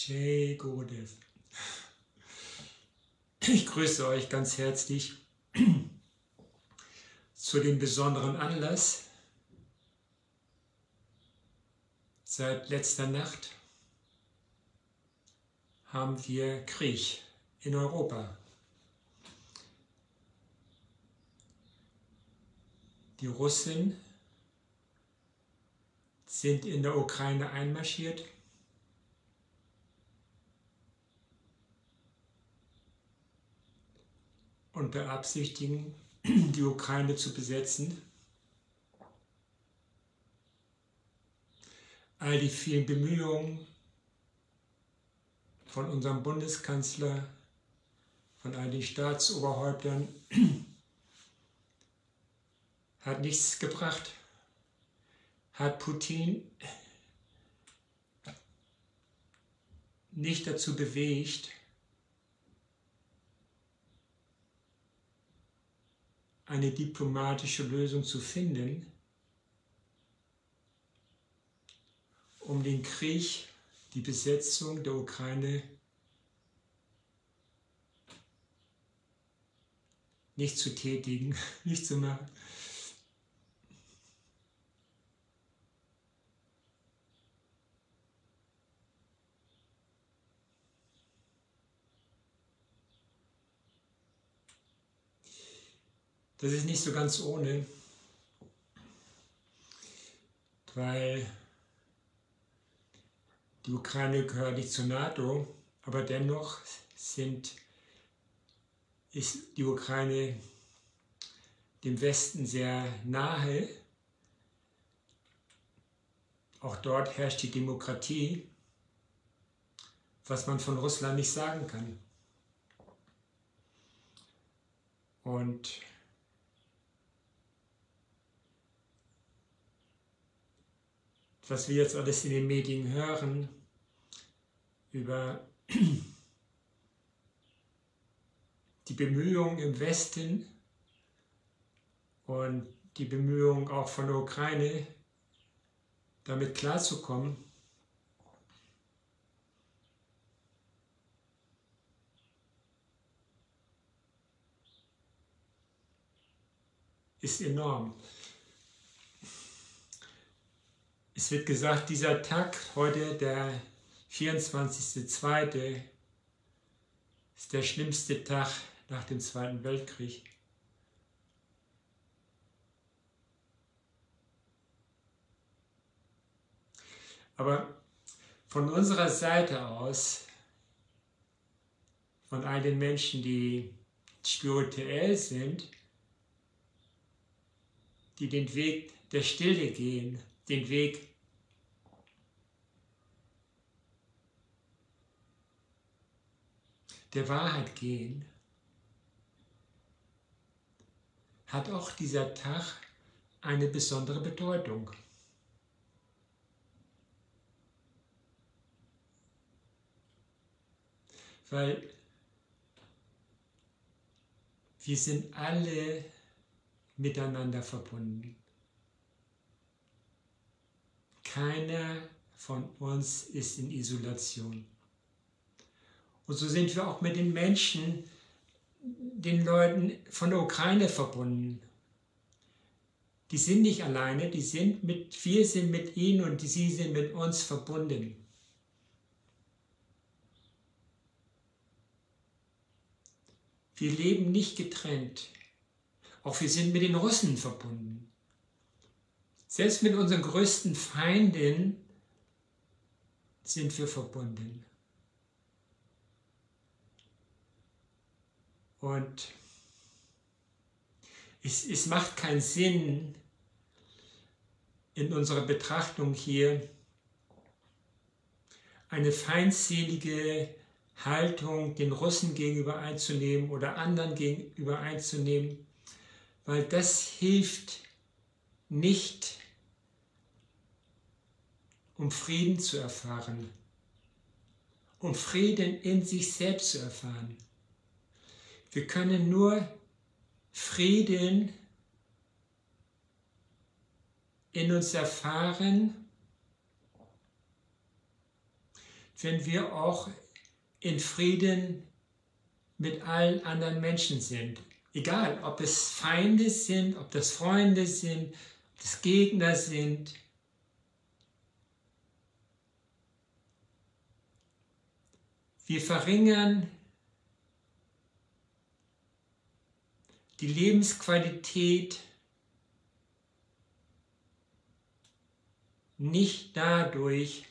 Jai Gurudev. Ich grüße euch ganz herzlich zu dem besonderen Anlass. Seit letzter Nacht haben wir Krieg in Europa. Die Russen sind in der Ukraine einmarschiert. Und beabsichtigen, die Ukraine zu besetzen. All die vielen Bemühungen von unserem Bundeskanzler, von all den Staatsoberhäuptern, hat nichts gebracht. Hat Putin nicht dazu bewegt, eine diplomatische Lösung zu finden, um den Krieg, die Besetzung der Ukraine nicht zu tätigen, nicht zu machen. Das ist nicht so ganz ohne, weil die Ukraine gehört nicht zur NATO, aber dennoch ist die Ukraine dem Westen sehr nahe. Auch dort herrscht die Demokratie, was man von Russland nicht sagen kann. Und was wir jetzt alles in den Medien hören über die Bemühungen im Westen und die Bemühungen auch von der Ukraine, damit klarzukommen, ist enorm. Es wird gesagt, dieser Tag, heute der 24.02., ist der schlimmste Tag nach dem Zweiten Weltkrieg. Aber von unserer Seite aus, von all den Menschen, die spirituell sind, die den Weg der Stille gehen, den Weg der Wahrheit gehen, hat auch dieser Tag eine besondere Bedeutung. Weil wir sind alle miteinander verbunden. Keiner von uns ist in Isolation. Und so sind wir auch mit den Menschen, den Leuten von der Ukraine verbunden. Die sind nicht alleine, wir sind mit ihnen und sie sind mit uns verbunden. Wir leben nicht getrennt. Auch wir sind mit den Russen verbunden. Selbst mit unseren größten Feinden sind wir verbunden. Und es macht keinen Sinn, in unserer Betrachtung hier eine feindselige Haltung den Russen gegenüber einzunehmen oder anderen gegenüber einzunehmen, weil das hilft nicht, um Frieden zu erfahren, um Frieden in sich selbst zu erfahren. Wir können nur Frieden in uns erfahren, wenn wir auch in Frieden mit allen anderen Menschen sind. Egal, ob es Feinde sind, ob das Freunde sind, ob das Gegner sind. Wir verringern die Lebensqualität nicht dadurch,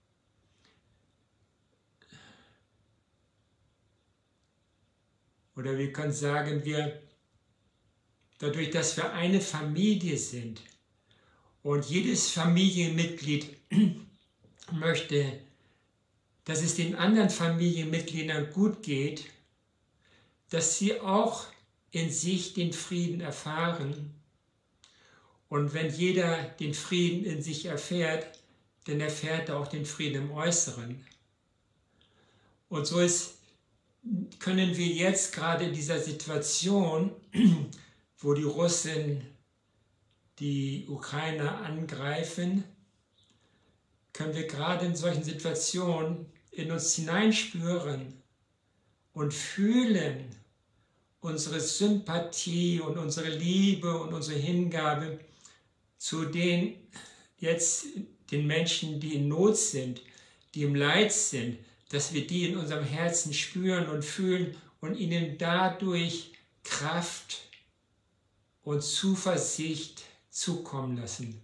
oder wir können sagen, dadurch, dass wir eine Familie sind und jedes Familienmitglied möchte, dass es den anderen Familienmitgliedern gut geht, dass sie auch in sich den Frieden erfahren. Und wenn jeder den Frieden in sich erfährt, dann erfährt er auch den Frieden im Äußeren. Und so können wir jetzt gerade in dieser Situation, wo die Russen die Ukrainer angreifen, können wir gerade in solchen Situationen in uns hineinspüren und fühlen unsere Sympathie und unsere Liebe und unsere Hingabe zu den Menschen, die in Not sind, die im Leid sind, dass wir die in unserem Herzen spüren und fühlen und ihnen dadurch Kraft und Zuversicht zukommen lassen.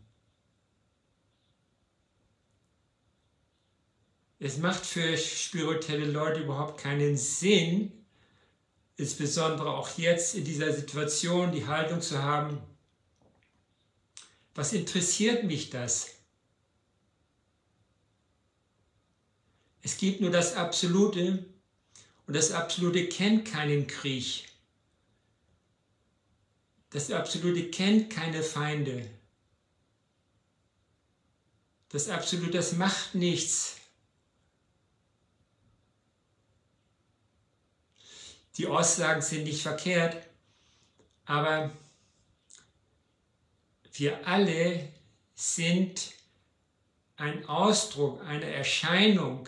Es macht für spirituelle Leute überhaupt keinen Sinn, insbesondere auch jetzt in dieser Situation die Haltung zu haben, was interessiert mich das? Es gibt nur das Absolute und das Absolute kennt keinen Krieg. Das Absolute kennt keine Feinde. Das Absolute, das macht nichts. Die Aussagen sind nicht verkehrt, aber wir alle sind ein Ausdruck, eine Erscheinung,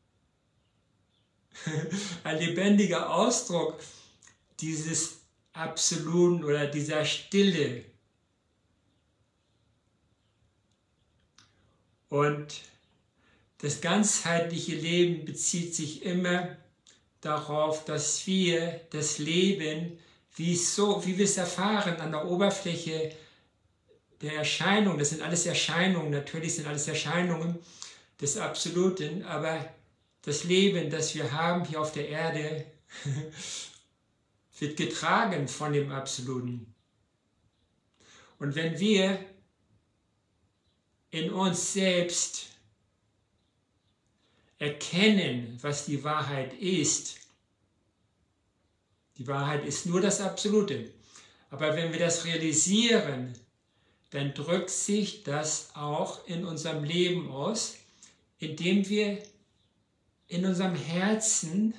ein lebendiger Ausdruck dieses Absoluten oder dieser Stille. Und das ganzheitliche Leben bezieht sich immer darauf, dass wir das Leben, wie wir es erfahren, an der Oberfläche der Erscheinung, das sind alles Erscheinungen, natürlich sind alles Erscheinungen des Absoluten, aber das Leben, das wir haben hier auf der Erde, wird getragen von dem Absoluten. Und wenn wir in uns selbst erkennen, was die Wahrheit ist nur das Absolute, aber wenn wir das realisieren, dann drückt sich das auch in unserem Leben aus, indem wir in unserem Herzen,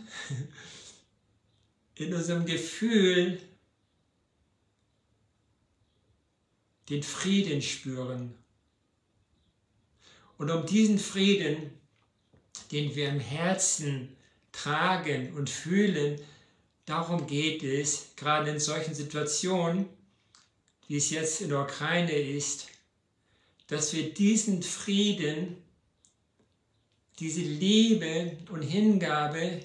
in unserem Gefühl den Frieden spüren. Und um diesen Frieden, den wir im Herzen tragen und fühlen, darum geht es, gerade in solchen Situationen, wie es jetzt in der Ukraine ist, dass wir diesen Frieden, diese Liebe und Hingabe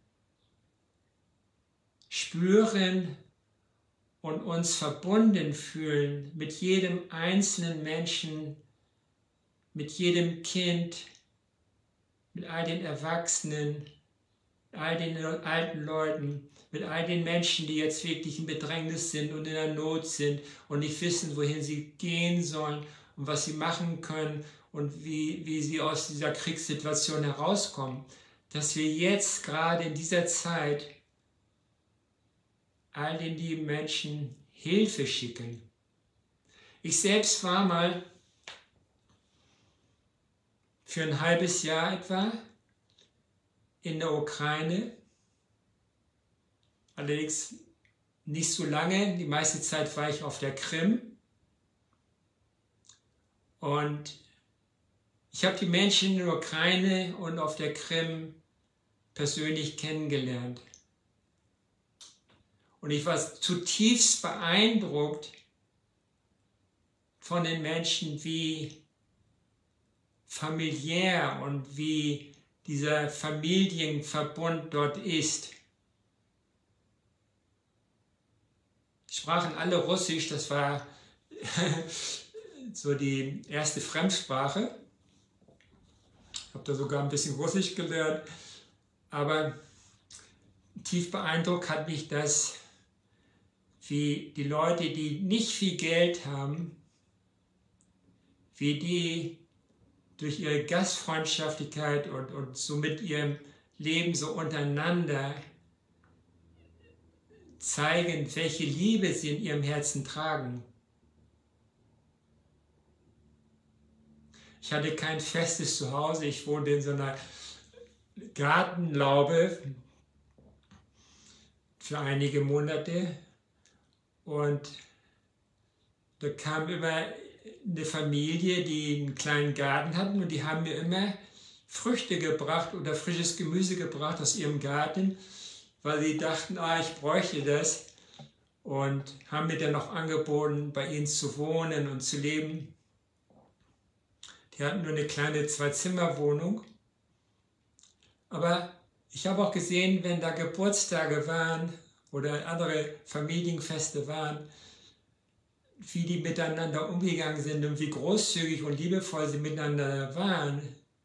spüren und uns verbunden fühlen mit jedem einzelnen Menschen, mit jedem Kind, mit all den Erwachsenen, mit all den alten Leuten, mit all den Menschen, die jetzt wirklich in Bedrängnis sind und in der Not sind und nicht wissen, wohin sie gehen sollen und was sie machen können und wie sie aus dieser Kriegssituation herauskommen, dass wir jetzt gerade in dieser Zeit all den lieben Menschen Hilfe schicken. Ich selbst war mal für ein halbes Jahr etwa in der Ukraine, allerdings nicht so lange, die meiste Zeit war ich auf der Krim und Ich habe die Menschen in der Ukraine und auf der Krim persönlich kennengelernt. Und ich war zutiefst beeindruckt von den Menschen, wie familiär und wie dieser Familienverbund dort ist. Die sprachen alle Russisch, das war so die erste Fremdsprache. Ich habe da sogar ein bisschen Russisch gelernt, aber tief beeindruckt hat mich das, wie die Leute, die nicht viel Geld haben, wie die durch ihre Gastfreundschaftlichkeit und so mit ihrem Leben so untereinander zeigen, welche Liebe sie in ihrem Herzen tragen. Ich hatte kein festes Zuhause, ich wohnte in so einer Gartenlaube für einige Monate und da kam immer eine Familie, die einen kleinen Garten hatten und die haben mir immer Früchte gebracht oder frisches Gemüse gebracht aus ihrem Garten, weil sie dachten, ich bräuchte das und haben mir dann noch angeboten, bei ihnen zu wohnen und zu leben. Die hatten nur eine kleine 2-Zimmer-Wohnung, aber ich habe auch gesehen, wenn da Geburtstage waren oder andere Familienfeste waren, wie die miteinander umgegangen sind und wie großzügig und liebevoll sie miteinander waren.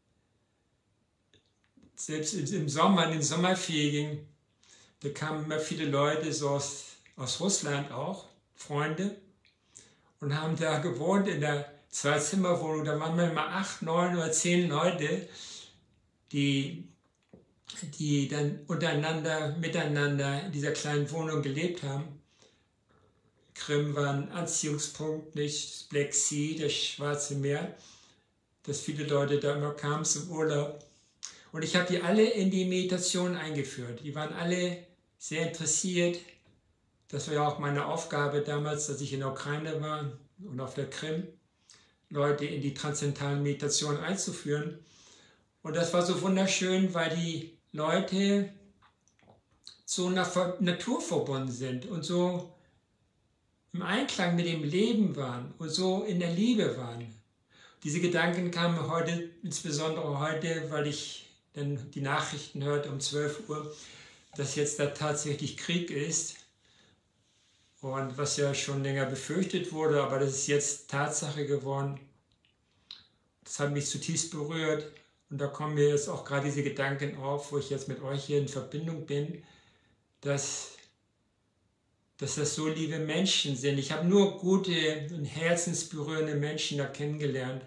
Selbst im Sommer, in den Sommerferien, da kamen immer viele Leute so aus Russland auch, Freunde, und haben da gewohnt in der 2-Zimmer-Wohnung. Da waren manchmal 8, 9 oder 10 Leute, die dann miteinander in dieser kleinen Wohnung gelebt haben. Krim war ein Anziehungspunkt, nicht das Black Sea, das Schwarze Meer, dass viele Leute da immer kamen zum Urlaub. Und ich habe die alle in die Meditation eingeführt. Die waren alle sehr interessiert. Das war ja auch meine Aufgabe damals, dass ich in der Ukraine war und auf der Krim, Leute in die transzendentale Meditation einzuführen. Und das war so wunderschön, weil die Leute so naturverbunden sind und so im Einklang mit dem Leben waren und so in der Liebe waren. Diese Gedanken kamen heute, insbesondere heute, weil ich dann die Nachrichten hörte um 12 Uhr, dass jetzt da tatsächlich Krieg ist und was ja schon länger befürchtet wurde, aber das ist jetzt Tatsache geworden. Das hat mich zutiefst berührt und da kommen mir jetzt auch gerade diese Gedanken auf, wo ich jetzt mit euch hier in Verbindung bin, dass das so liebe Menschen sind. Ich habe nur gute und herzensberührende Menschen da kennengelernt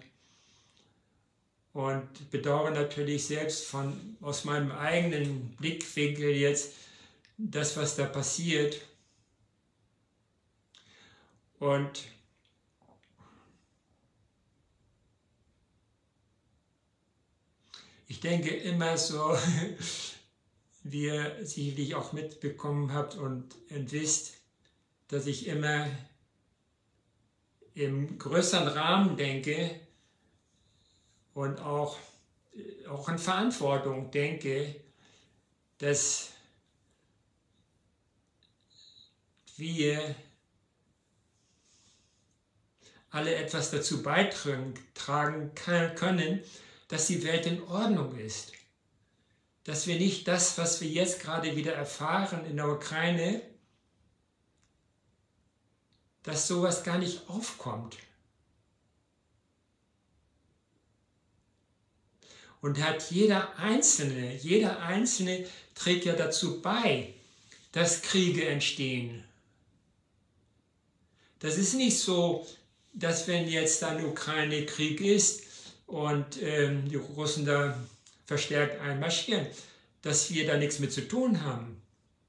und bedauere natürlich selbst aus meinem eigenen Blickwinkel jetzt das, was da passiert. Und ich denke immer so, wie ihr sicherlich auch mitbekommen habt und wisst, dass ich immer im größeren Rahmen denke und auch in Verantwortung denke, dass wir alle etwas dazu beitragen können, dass die Welt in Ordnung ist. Dass wir nicht das, was wir jetzt gerade wieder erfahren in der Ukraine, dass sowas gar nicht aufkommt. Und jeder Einzelne trägt ja dazu bei, dass Kriege entstehen. Das ist nicht so, dass wenn jetzt dann Ukraine Krieg ist und die Russen da verstärkt einmarschieren, dass wir da nichts mit zu tun haben.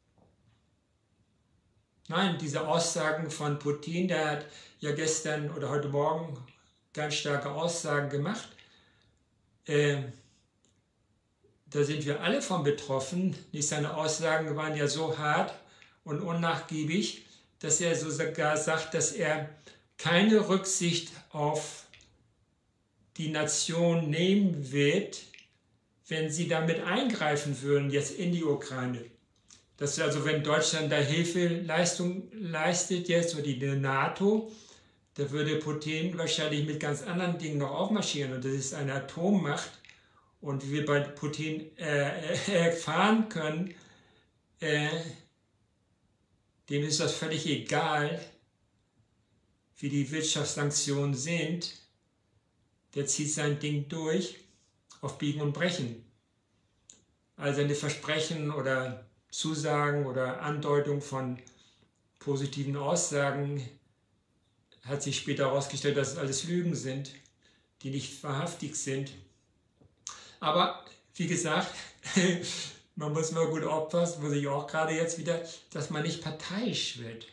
Nein, diese Aussagen von Putin, der hat ja gestern oder heute Morgen ganz starke Aussagen gemacht. Da sind wir alle von betroffen. Seine Aussagen waren ja so hart und unnachgiebig, dass er sogar sagt, dass er keine Rücksicht auf die Nation nehmen wird, wenn sie damit eingreifen würden, jetzt in die Ukraine. Das ist also, wenn Deutschland da Hilfeleistung leistet jetzt, oder die NATO, da würde Putin wahrscheinlich mit ganz anderen Dingen noch aufmarschieren. Und das ist eine Atommacht. Und wie wir bei Putin erfahren können, dem ist das völlig egal, wie die Wirtschaftssanktionen sind. Der zieht sein Ding durch auf Biegen und Brechen. Also seine Versprechen oder Zusagen oder Andeutung von positiven Aussagen hat sich später herausgestellt, dass es alles Lügen sind, die nicht wahrhaftig sind. Aber wie gesagt, man muss mal gut aufpassen, muss ich auch gerade jetzt wieder, dass man nicht parteiisch wird.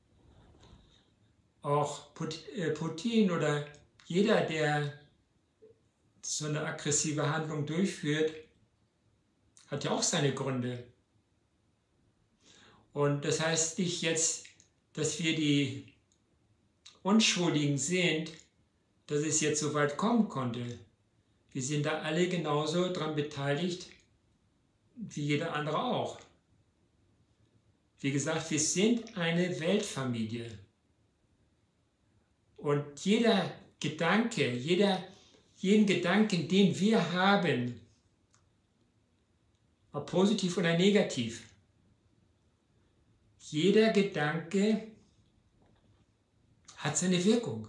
Auch Putin oder jeder, der so eine aggressive Handlung durchführt, hat ja auch seine Gründe. Und das heißt nicht jetzt, dass wir die Unschuldigen sind, dass es jetzt so weit kommen konnte. Wir sind da alle genauso dran beteiligt, wie jeder andere auch. Wie gesagt, wir sind eine Weltfamilie. Und jeder Gedanke, jeden Gedanken, den wir haben, ob positiv oder negativ, jeder Gedanke hat seine Wirkung.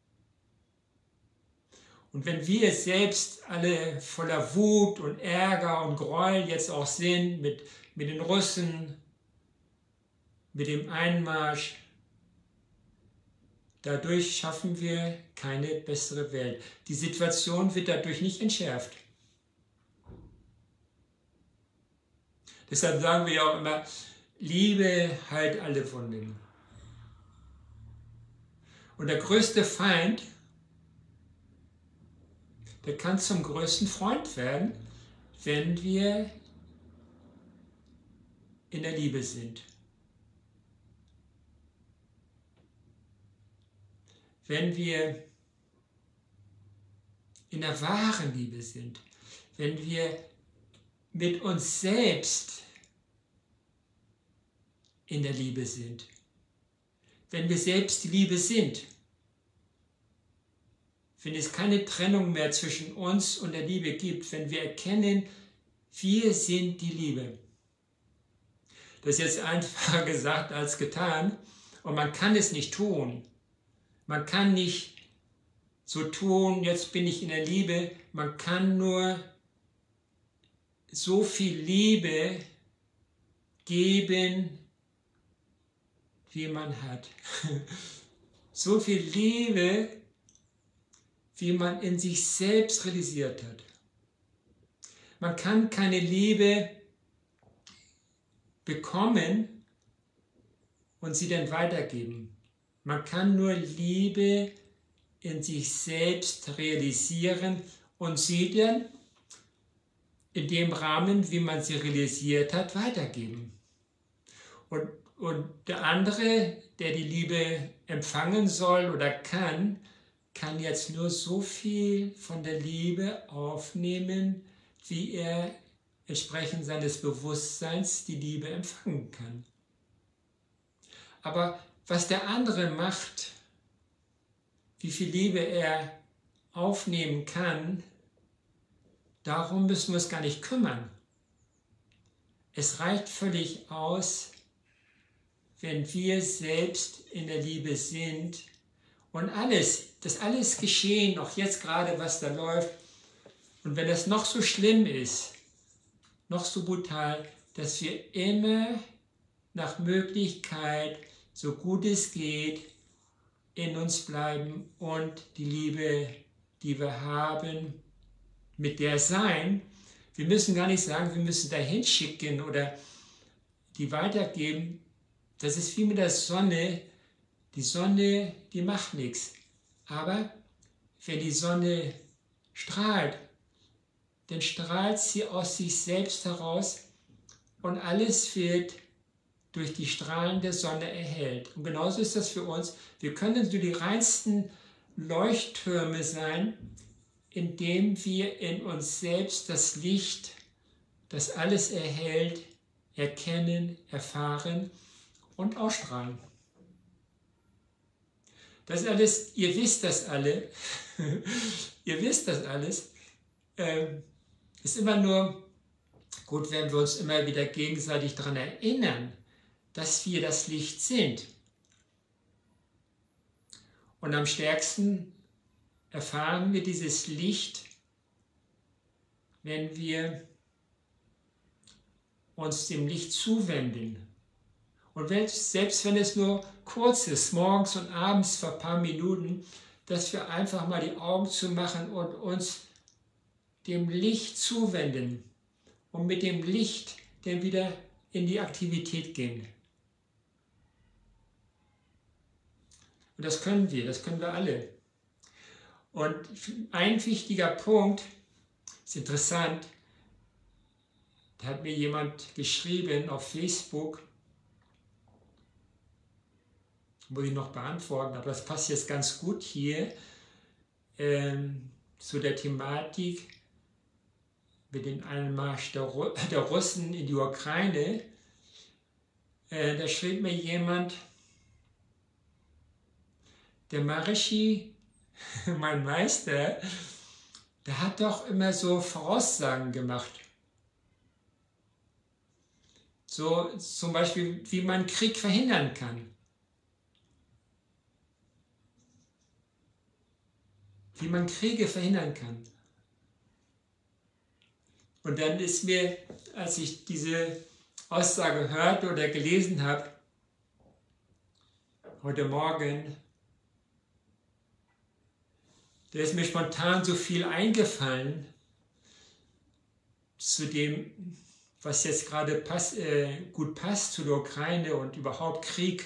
Und wenn wir selbst alle voller Wut und Ärger und Gräuel jetzt auch sind, mit den Russen, mit dem Einmarsch, dadurch schaffen wir keine bessere Welt. Die Situation wird dadurch nicht entschärft. Deshalb sagen wir ja auch immer, Liebe heilt alle Wunden. Und der größte Feind, der kann zum größten Freund werden, wenn wir in der Liebe sind. Wenn wir in der wahren Liebe sind, wenn wir mit uns selbst in der Liebe sind, wenn wir selbst die Liebe sind, wenn es keine Trennung mehr zwischen uns und der Liebe gibt, wenn wir erkennen, wir sind die Liebe. Das ist jetzt einfacher gesagt als getan und man kann es nicht tun. Man kann nicht so tun, jetzt bin ich in der Liebe. Man kann nur so viel Liebe geben, wie man hat. So viel Liebe, wie man in sich selbst realisiert hat. Man kann keine Liebe bekommen und sie dann weitergeben. Man kann nur Liebe in sich selbst realisieren und sie dann in dem Rahmen, wie man sie realisiert hat, weitergeben. Und der andere, der die Liebe empfangen soll oder kann jetzt nur so viel von der Liebe aufnehmen, wie er entsprechend seines Bewusstseins die Liebe empfangen kann. Aber was der andere macht, wie viel Liebe er aufnehmen kann, darum müssen wir uns gar nicht kümmern. Es reicht völlig aus, wenn wir selbst in der Liebe sind und das alles geschehen, auch jetzt gerade, was da läuft, und wenn das noch so schlimm ist, noch so brutal, dass wir immer nach Möglichkeit, so gut es geht, in uns bleiben und die Liebe, die wir haben, mit der sein. Wir müssen gar nicht sagen, wir müssen dahin schicken oder die weitergeben. Das ist wie mit der Sonne. Die Sonne, die macht nichts. Aber wenn die Sonne strahlt, dann strahlt sie aus sich selbst heraus und alles wird durch die Strahlen der Sonne erhellt. Und genauso ist das für uns. Wir können so die reinsten Leuchttürme sein. indem wir in uns selbst das Licht, das alles erhält, erkennen, erfahren und ausstrahlen. Das alles, ihr wisst das alle, ihr wisst das alles, ist immer nur gut, wenn wir uns immer wieder gegenseitig daran erinnern, dass wir das Licht sind. Und am stärksten erfahren wir dieses Licht, wenn wir uns dem Licht zuwenden. Und selbst wenn es nur kurz ist, morgens und abends für ein paar Minuten, dass wir einfach mal die Augen zumachen und uns dem Licht zuwenden und mit dem Licht dann wieder in die Aktivität gehen. Und das können wir alle. Und ein wichtiger Punkt, ist interessant, da hat mir jemand geschrieben auf Facebook, muss ich noch beantworten, aber das passt jetzt ganz gut hier zu der Thematik mit dem Einmarsch der Russen in die Ukraine. Da schrieb mir jemand, der Maharishi, mein Meister, der hat doch immer so Voraussagen gemacht. So zum Beispiel, wie man Krieg verhindern kann. Wie man Kriege verhindern kann. Und dann ist mir, als ich diese Aussage hörte oder gelesen habe, heute Morgen, da ist mir spontan so viel eingefallen zu dem, was jetzt gerade gut passt zu der Ukraine und überhaupt Krieg.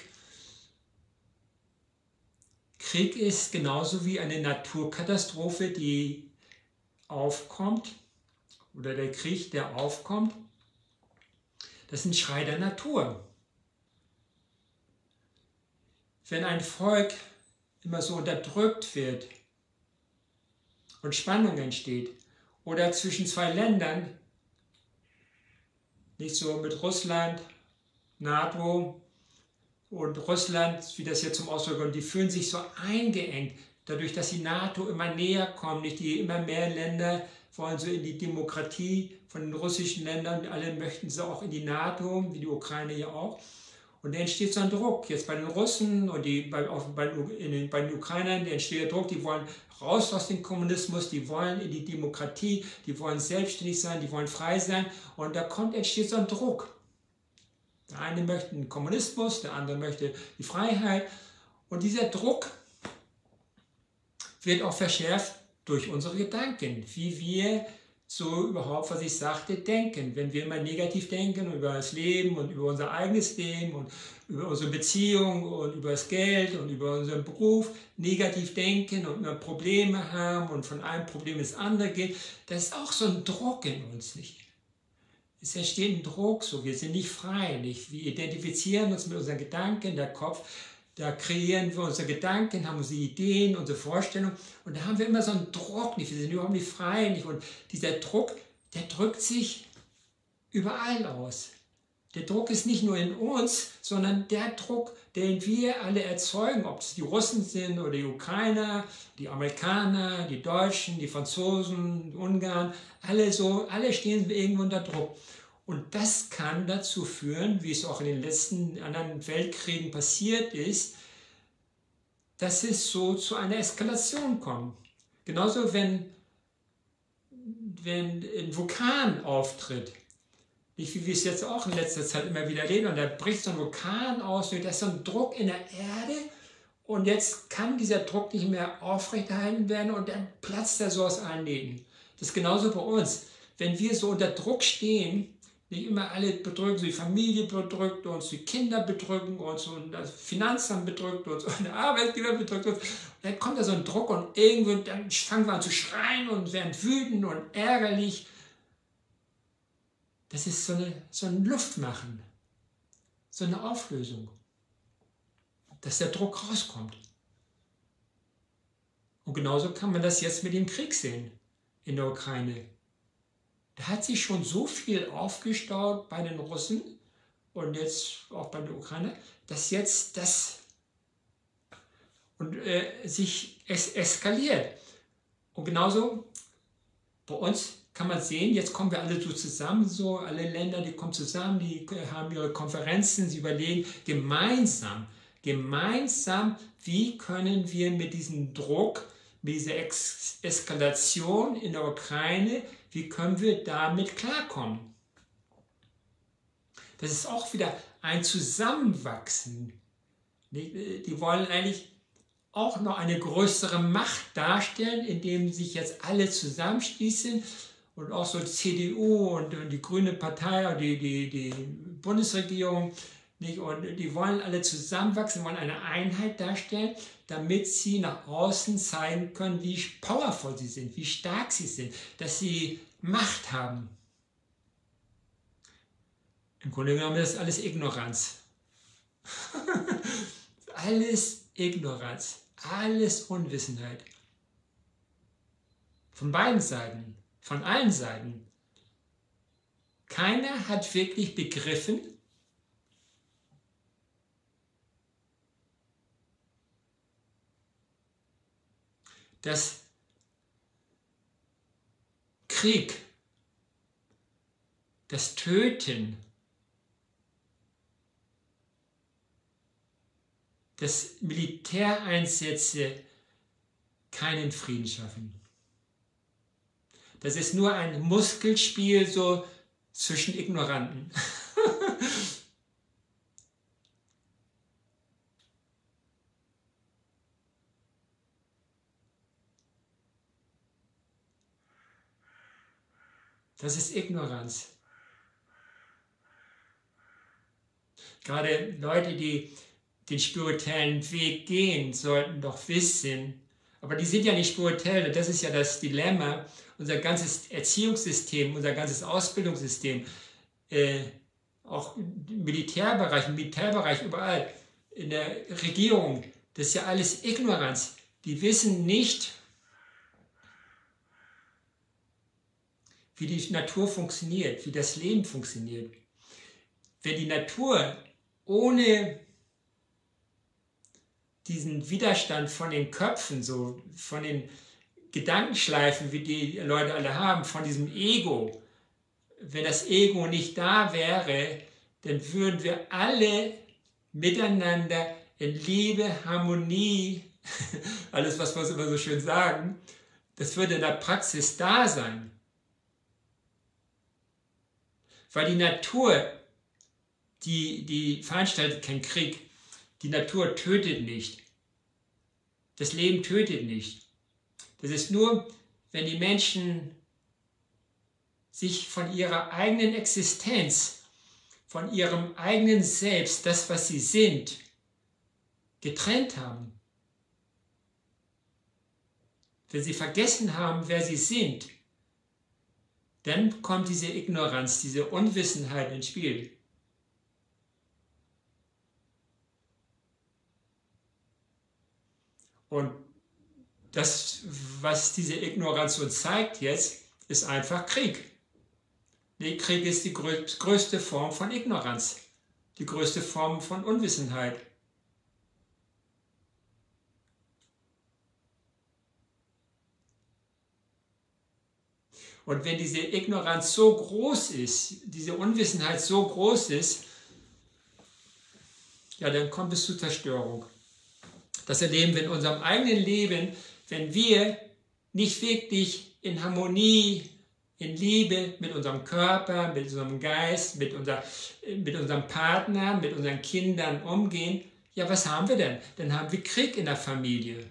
Krieg ist genauso wie eine Naturkatastrophe, die aufkommt, oder der Krieg, der aufkommt. Das ist ein Schrei der Natur. Wenn ein Volk immer so unterdrückt wird und Spannung entsteht, oder zwischen zwei Ländern, nicht so mit Russland, NATO und Russland, wie das jetzt zum Ausdruck kommt, die fühlen sich so eingeengt, dadurch, dass die NATO immer näher kommt, nicht die immer mehr Länder wollen so in die Demokratie von den russischen Ländern, alle möchten sie auch in die NATO, wie die Ukraine ja auch. Und da entsteht so ein Druck, jetzt bei den Russen und bei den Ukrainern, da entsteht der Druck, die wollen raus aus dem Kommunismus, die wollen in die Demokratie, die wollen selbstständig sein, die wollen frei sein und da entsteht so ein Druck. Der eine möchte den Kommunismus, der andere möchte die Freiheit und dieser Druck wird auch verschärft durch unsere Gedanken, wie wir so überhaupt, was ich sagte, denken. Wenn wir immer negativ denken über das Leben und über unser eigenes Leben und über unsere Beziehung und über das Geld und über unseren Beruf negativ denken und immer Probleme haben und von einem Problem ins andere geht, das ist auch so ein Druck in uns, nicht? Es entsteht ein Druck, so wir sind nicht frei, nicht? Wir identifizieren uns mit unseren Gedanken, der Kopf, da kreieren wir unsere Gedanken, haben unsere Ideen, unsere Vorstellungen und da haben wir immer so einen Druck, nicht? Wir sind überhaupt nicht frei, nicht? Und dieser Druck, der drückt sich überall aus. Der Druck ist nicht nur in uns, sondern der Druck, den wir alle erzeugen, ob es die Russen sind oder die Ukrainer, die Amerikaner, die Deutschen, die Franzosen, die Ungarn, alle stehen irgendwo unter Druck. Und das kann dazu führen, wie es auch in den letzten anderen Weltkriegen passiert ist, dass es so zu einer Eskalation kommt. Genauso, wenn ein Vulkan auftritt, nicht wie wir es jetzt auch in letzter Zeit immer wieder reden, und da bricht so ein Vulkan aus, da ist so ein Druck in der Erde und jetzt kann dieser Druck nicht mehr aufrechterhalten werden und dann platzt er so aus allen Nähten. Das ist genauso bei uns. Wenn wir so unter Druck stehen, nicht immer alle bedrücken, so die Familie bedrückt uns, die Kinder bedrücken uns und das Finanzamt bedrückt uns und der Arbeitgeber bedrückt uns. Und dann kommt da so ein Druck und irgendwann dann fangen wir an zu schreien und werden wütend und ärgerlich. Das ist so ein Luftmachen, so eine Auflösung, dass der Druck rauskommt. Und genauso kann man das jetzt mit dem Krieg sehen in der Ukraine. Da hat sich schon so viel aufgestaut bei den Russen und jetzt auch bei den Ukrainern, dass jetzt das sich eskaliert. Und genauso bei uns kann man sehen, jetzt kommen wir alle so zusammen, so alle Länder, die kommen zusammen, die haben ihre Konferenzen, sie überlegen gemeinsam, wie können wir mit diesem Druck, mit dieser Eskalation in der Ukraine, wie können wir damit klarkommen? Das ist auch wieder ein Zusammenwachsen. Die wollen eigentlich auch noch eine größere Macht darstellen, indem sich jetzt alle zusammenschließen und auch so die CDU und die Grüne Partei und die Bundesregierung, nicht? Und die wollen alle zusammenwachsen, wollen eine Einheit darstellen, damit sie nach außen zeigen können, wie powerful sie sind, wie stark sie sind, dass sie Macht haben. Im Grunde genommen ist das alles Ignoranz. Alles Ignoranz, alles Unwissenheit. Von beiden Seiten, von allen Seiten. Keiner hat wirklich begriffen, dass Krieg, das Töten, dass Militäreinsätze keinen Frieden schaffen. Das ist nur ein Muskelspiel so zwischen Ignoranten. Das ist Ignoranz. Gerade Leute, die den spirituellen Weg gehen, sollten doch wissen, aber die sind ja nicht spirituell, und das ist ja das Dilemma, unser ganzes Erziehungssystem, unser ganzes Ausbildungssystem, auch im Militärbereich, überall, in der Regierung, das ist ja alles Ignoranz. Die wissen nicht, wie die Natur funktioniert, wie das Leben funktioniert. Wenn die Natur ohne diesen Widerstand von den Köpfen, so von den Gedankenschleifen, wie die Leute alle haben, von diesem Ego, wenn das Ego nicht da wäre, dann würden wir alle miteinander in Liebe, Harmonie, alles, was wir immer so schön sagen, das würde in der Praxis da sein. Weil die Natur, die veranstaltet keinen Krieg. Die Natur tötet nicht. Das Leben tötet nicht. Das ist nur, wenn die Menschen sich von ihrer eigenen Existenz, von ihrem eigenen Selbst, das, was sie sind, getrennt haben. Wenn sie vergessen haben, wer sie sind, dann kommt diese Ignoranz, diese Unwissenheit ins Spiel. Und das, was diese Ignoranz uns zeigt jetzt, ist einfach Krieg. Nee, Krieg ist die größte Form von Ignoranz, die größte Form von Unwissenheit. Und wenn diese Ignoranz so groß ist, diese Unwissenheit so groß ist, ja, dann kommt es zu Zerstörung. Das erleben wir in unserem eigenen Leben, wenn wir nicht wirklich in Harmonie, in Liebe mit unserem Körper, mit unserem Geist, mit unserem Partner, mit unseren Kindern umgehen. Ja, was haben wir denn? Dann haben wir Krieg in der Familie.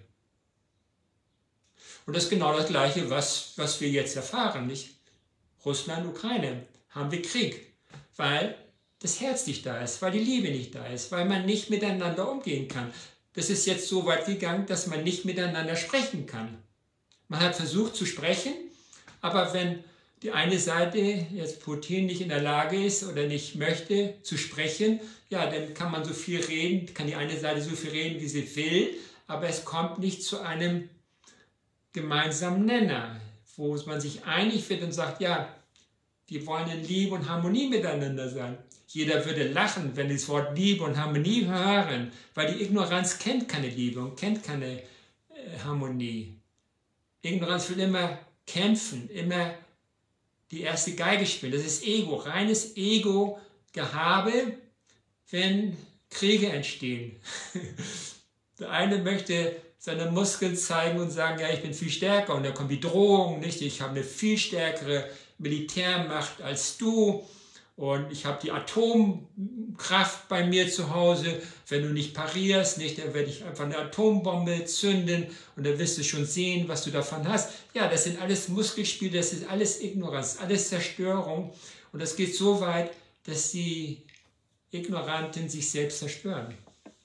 Und das ist genau das Gleiche, was wir jetzt erfahren, nicht? Russland, Ukraine, haben wir Krieg, weil das Herz nicht da ist, weil die Liebe nicht da ist, weil man nicht miteinander umgehen kann. Das ist jetzt so weit gegangen, dass man nicht miteinander sprechen kann. Man hat versucht zu sprechen, aber wenn die eine Seite, jetzt Putin, nicht in der Lage ist oder nicht möchte zu sprechen, ja, dann kann man so viel reden, kann die eine Seite so viel reden, wie sie will, aber es kommt nicht zu einem gemeinsamen Nenner, wo man sich einig wird und sagt, ja, wir wollen in Liebe und Harmonie miteinander sein. Jeder würde lachen, wenn das Wort Liebe und Harmonie hören, weil die Ignoranz kennt keine Liebe und kennt keine Harmonie. Ignoranz will immer kämpfen, immer die erste Geige spielen. Das ist Ego, reines Ego-Gehabe, wenn Kriege entstehen. Der eine möchte seine Muskeln zeigen und sagen, ja, ich bin viel stärker, und da kommt die Drohung, nicht? Ich habe eine viel stärkere Militärmacht als du und ich habe die Atomkraft bei mir zu Hause. Wenn du nicht parierst, nicht, dann werde ich einfach eine Atombombe zünden und dann wirst du schon sehen, was du davon hast. Ja, das sind alles Muskelspiele, das ist alles Ignoranz, alles Zerstörung, und das geht so weit, dass die Ignoranten sich selbst zerstören.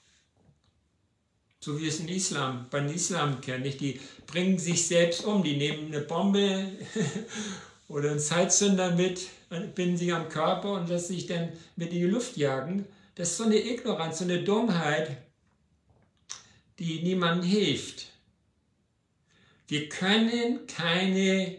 So wie es beim Islam kennt, nicht? Die bringen sich selbst um, die nehmen eine Bombe oder einen Zeitzünder mit, binden sich am Körper und lassen sich dann mit in die Luft jagen. Das ist so eine Ignoranz, so eine Dummheit, die niemandem hilft. Wir können keine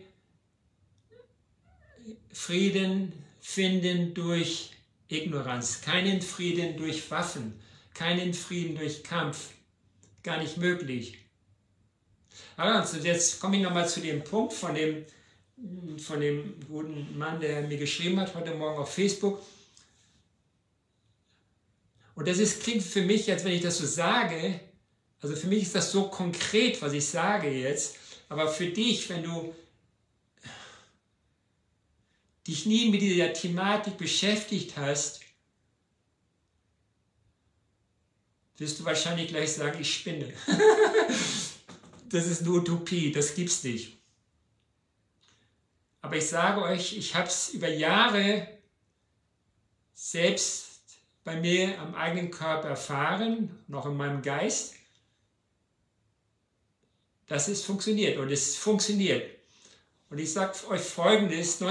Frieden finden durch Ignoranz, keinen Frieden durch Waffen, keinen Frieden durch Kampf. Gar nicht möglich. Aber jetzt komme ich nochmal zu dem Punkt von dem guten Mann, der mir geschrieben hat heute Morgen auf Facebook. Und das klingt für mich, als wenn ich das so sage, also für mich ist das so konkret, was ich sage jetzt, aber für dich, wenn du dich nie mit dieser Thematik beschäftigt hast, wirst du wahrscheinlich gleich sagen, ich spinne. Das ist eine Utopie, das gibt's nicht. Aber ich sage euch, ich habe es über Jahre selbst bei mir am eigenen Körper erfahren, noch in meinem Geist, dass es funktioniert, und es funktioniert. Und ich sage euch Folgendes: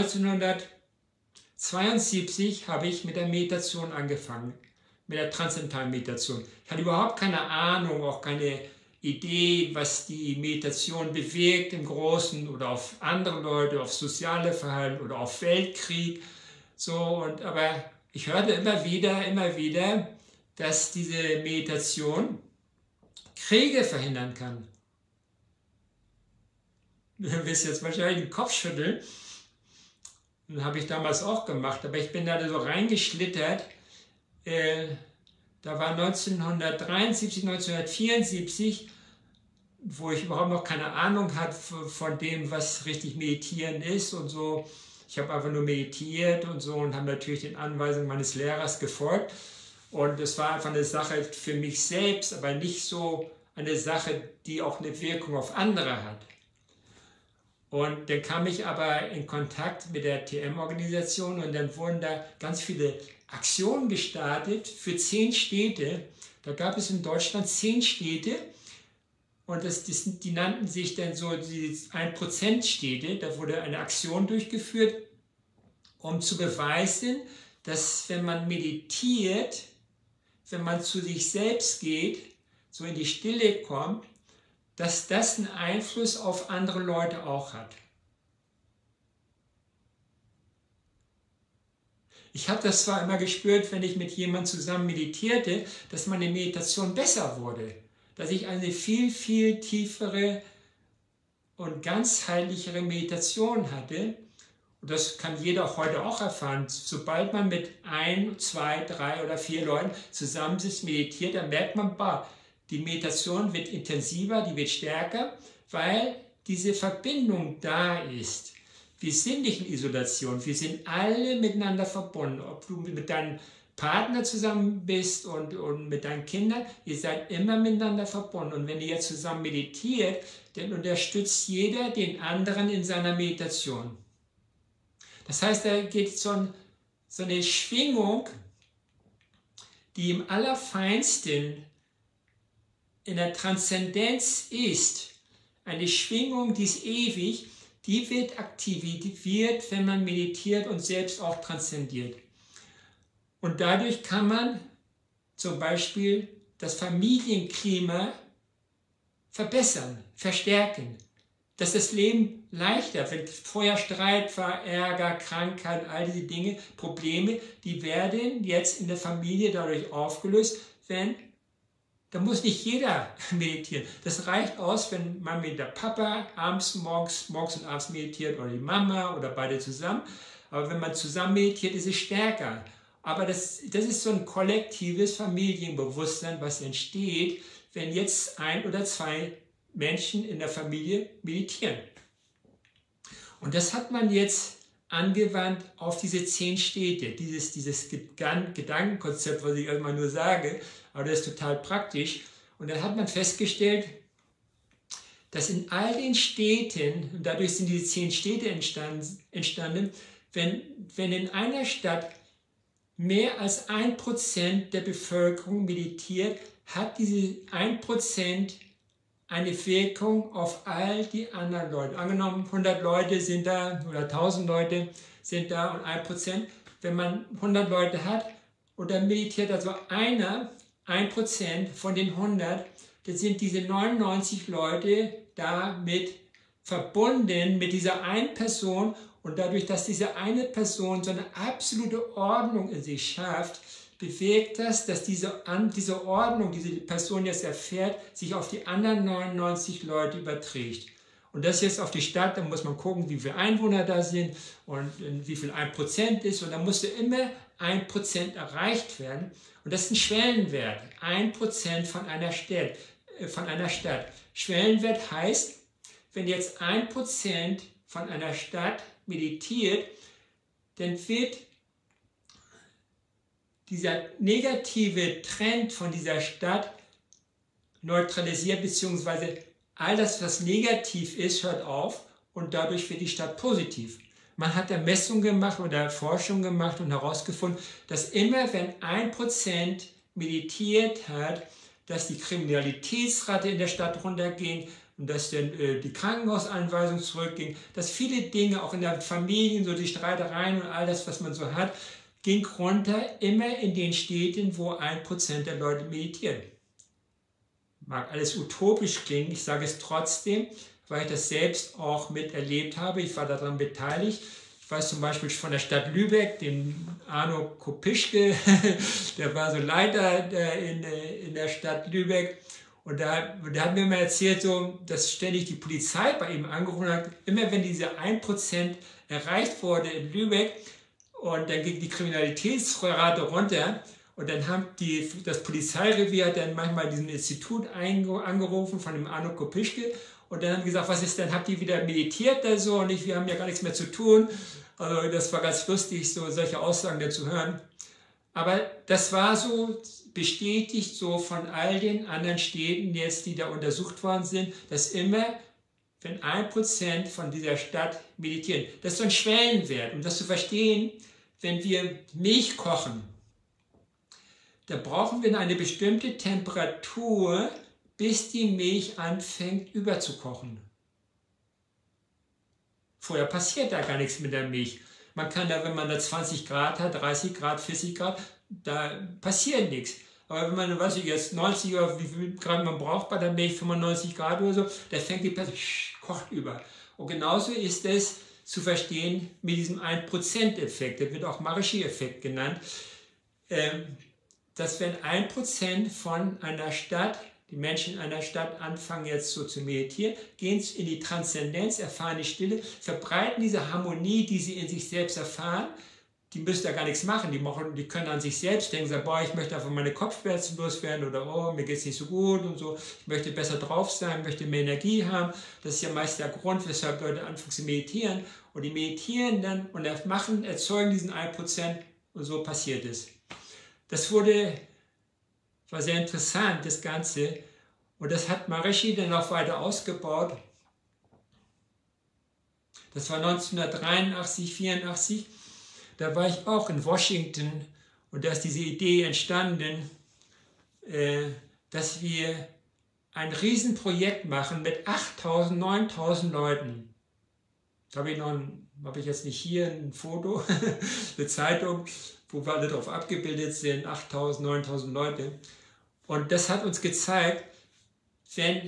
1972 habe ich mit der Meditation angefangen, mit der transzendentalen Meditation. Ich hatte überhaupt keine Ahnung, auch keine Idee, was die Meditation bewirkt im Großen oder auf andere Leute, auf soziale Verhalten oder auf Weltkrieg. Aber ich hörte immer wieder, dass diese Meditation Kriege verhindern kann. Du wirst jetzt wahrscheinlich den Kopf schütteln. Das habe ich damals auch gemacht, aber ich bin da so reingeschlittert. Da war 1973, 1974, wo ich überhaupt noch keine Ahnung hatte von dem, was richtig Meditieren ist und so. Ich habe einfach nur meditiert und so und habe natürlich den Anweisungen meines Lehrers gefolgt. Und es war einfach eine Sache für mich selbst, aber nicht so eine Sache, die auch eine Wirkung auf andere hat. Und dann kam ich aber in Kontakt mit der TM-Organisation und dann wurden da ganz viele Aktionen gestartet für 10 Städte. Da gab es in Deutschland 10 Städte und die nannten sich dann so die 1%-Städte. Da wurde eine Aktion durchgeführt, um zu beweisen, dass wenn man meditiert, wenn man zu sich selbst geht, so in die Stille kommt, dass das einen Einfluss auf andere Leute auch hat. Ich habe das zwar immer gespürt, wenn ich mit jemandem zusammen meditierte, dass meine Meditation besser wurde, dass ich eine viel, viel tiefere und ganzheitlichere Meditation hatte. Und das kann jeder heute auch erfahren. Sobald man mit 1, 2, 3 oder 4 Leuten zusammensitzt, meditiert, dann merkt man, die Meditation wird intensiver, die wird stärker, weil diese Verbindung da ist. Wir sind nicht in Isolation, wir sind alle miteinander verbunden. Ob du mit deinem Partner zusammen bist und mit deinen Kindern, ihr seid immer miteinander verbunden. Und wenn ihr jetzt zusammen meditiert, dann unterstützt jeder den anderen in seiner Meditation. Das heißt, da geht so eine Schwingung, die im Allerfeinsten in der Transzendenz ist, eine Schwingung, die ist ewig, die wird aktiviert, wenn man meditiert und selbst auch transzendiert. Und dadurch kann man zum Beispiel das Familienklima verbessern, verstärken. dass das Leben leichter, wenn vorher Streit war, Ärger, Krankheit, all diese Dinge, Probleme, die werden jetzt in der Familie dadurch aufgelöst, da muss nicht jeder meditieren. Das reicht aus, wenn man mit der Papa morgens und abends meditiert oder die Mama oder beide zusammen. Aber wenn man zusammen meditiert, ist es stärker. Aber das ist so ein kollektives Familienbewusstsein, was entsteht, wenn jetzt 1 oder 2 Menschen in der Familie meditieren. Und das hat man jetzt angewandt auf diese 10 Städte, dieses Gedankenkonzept, was ich immer nur sage, aber das ist total praktisch. Und dann hat man festgestellt, dass in all den Städten, und dadurch sind diese 10 Städte entstanden, wenn in einer Stadt mehr als 1% der Bevölkerung meditiert, hat diese 1% eine Wirkung auf all die anderen Leute. Angenommen, 100 Leute sind da oder 1000 Leute sind da und 1%. Wenn man 100 Leute hat und dann meditiert also 1% von den 100, dann sind diese 99 Leute damit verbunden mit dieser einen Person und dadurch, dass diese eine Person so eine absolute Ordnung in sich schafft, bewirkt das, dass diese Ordnung, diese Person jetzt erfährt, sich auf die anderen 99 Leute überträgt. Und das jetzt auf die Stadt, da muss man gucken, wie viele Einwohner da sind und wie viel 1% ist. Und da musste immer 1% erreicht werden. Und das ist ein Schwellenwert, 1% von einer Stadt. Schwellenwert heißt, wenn jetzt 1% von einer Stadt meditiert, dann wird dieser negative Trend von dieser Stadt neutralisiert, beziehungsweise all das, was negativ ist, hört auf und dadurch wird die Stadt positiv. Man hat da Messungen gemacht oder Forschung gemacht und herausgefunden, dass immer wenn 1% meditiert hat, dass die Kriminalitätsrate in der Stadt runterging und dass dann die Krankenhausanweisung zurückging, dass viele Dinge auch in der Familie, so die Streitereien und all das, was man so hat, ging runter, immer in den Städten, wo 1% der Leute meditieren. Mag alles utopisch klingen, ich sage es trotzdem, weil ich das selbst auch miterlebt habe. Ich war daran beteiligt. Ich weiß zum Beispiel von der Stadt Lübeck, den Arno Kopischke, der war so Leiter in der Stadt Lübeck. Und da hat mir mal erzählt, so, dass ständig die Polizei bei ihm angerufen hat, immer wenn diese 1% erreicht wurde in Lübeck, und dann ging die Kriminalitätsrate runter und dann haben das Polizeirevier hat dann manchmal diesen Institut angerufen von dem Arno Kopischke und dann haben die gesagt, was ist denn, habt ihr wieder meditiert oder so und wir haben ja gar nichts mehr zu tun. Also das war ganz lustig, so solche Aussagen da zu hören. Aber das war so bestätigt so von all den anderen Städten jetzt, die da untersucht worden sind, dass immer wenn 1% von dieser Stadt meditieren. Das ist so ein Schwellenwert. Um das zu verstehen, wenn wir Milch kochen, da brauchen wir eine bestimmte Temperatur, bis die Milch anfängt überzukochen. Vorher passiert da gar nichts mit der Milch. Man kann da, wenn man da 20 Grad hat, 30 Grad, 40 Grad, da passiert nichts. Aber wenn man, weiß ich jetzt, 90 oder wie viel Grad man braucht bei der Milch, 95 Grad oder so, da fängt die plötzlich, kocht über. Und genauso ist es zu verstehen mit diesem 1%-Effekt, der wird auch Maharishi-Effekt genannt, dass wenn 1% von einer Stadt, die Menschen in einer Stadt anfangen jetzt so zu meditieren, gehen in die Transzendenz, erfahren die Stille, verbreiten diese Harmonie, die sie in sich selbst erfahren. Die müssen da gar nichts machen, die können an sich selbst denken, sagen, boah, ich möchte einfach meine Kopfschmerzen loswerden oder oh, mir geht es nicht so gut und so, ich möchte besser drauf sein, möchte mehr Energie haben. Das ist ja meist der Grund, weshalb Leute anfangen zu meditieren und die meditieren dann und erzeugen diesen 1% und so passiert es. Das war sehr interessant, das Ganze, und das hat Maharishi dann auch weiter ausgebaut. Das war 1983, 84. Da war ich auch in Washington und da ist diese Idee entstanden, dass wir ein Riesenprojekt machen mit 8.000, 9.000 Leuten. Da habe ich jetzt nicht hier ein Foto, eine Zeitung, wo wir alle drauf abgebildet sind, 8.000, 9.000 Leute. Und das hat uns gezeigt, wenn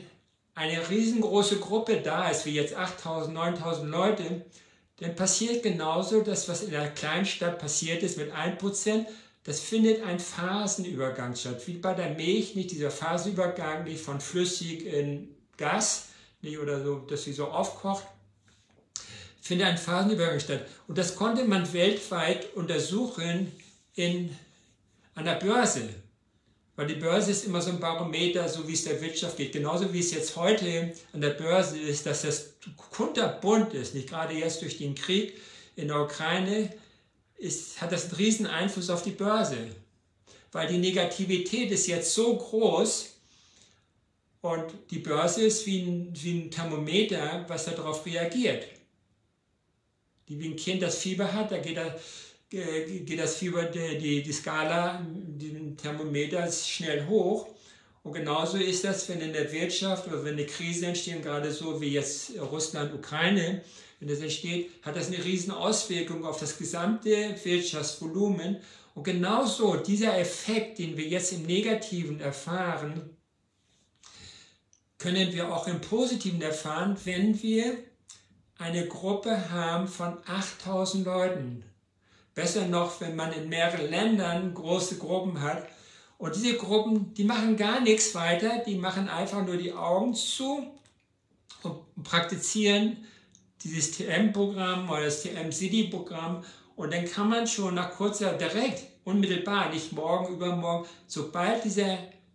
eine riesengroße Gruppe da ist, wie jetzt 8.000, 9.000 Leute, dann passiert genauso das, was in der Kleinstadt passiert ist mit 1%. Das findet ein Phasenübergang statt, wie bei der Milch, nicht dieser Phasenübergang, nicht von flüssig in Gas, nicht, oder so, dass sie so aufkocht, findet ein Phasenübergang statt. Und das konnte man weltweit untersuchen an der Börse. Weil die Börse ist immer so ein Barometer, so wie es der Wirtschaft geht. Genauso wie es jetzt heute an der Börse ist, dass das kunterbunt ist, nicht gerade jetzt durch den Krieg in der Ukraine, hat das einen riesen Einfluss auf die Börse. Weil die Negativität ist jetzt so groß und die Börse ist wie ein Thermometer, was darauf reagiert. Wie ein Kind, das Fieber hat, da geht das Fieber, die Skala, den Thermometer ist schnell hoch. Und genauso ist das, wenn in der Wirtschaft oder wenn eine Krise entsteht, gerade so wie jetzt Russland, Ukraine, wenn das entsteht, hat das eine riesen Auswirkung auf das gesamte Wirtschaftsvolumen. Und genauso dieser Effekt, den wir jetzt im Negativen erfahren, können wir auch im Positiven erfahren, wenn wir eine Gruppe haben von 8.000 Leuten. Besser noch, wenn man in mehreren Ländern große Gruppen hat. Und diese Gruppen, die machen gar nichts weiter, die machen einfach nur die Augen zu und praktizieren dieses TM-Programm oder das TM-City-Programm. Und dann kann man schon nach kurzer, direkt, unmittelbar, nicht morgen, übermorgen, sobald dieser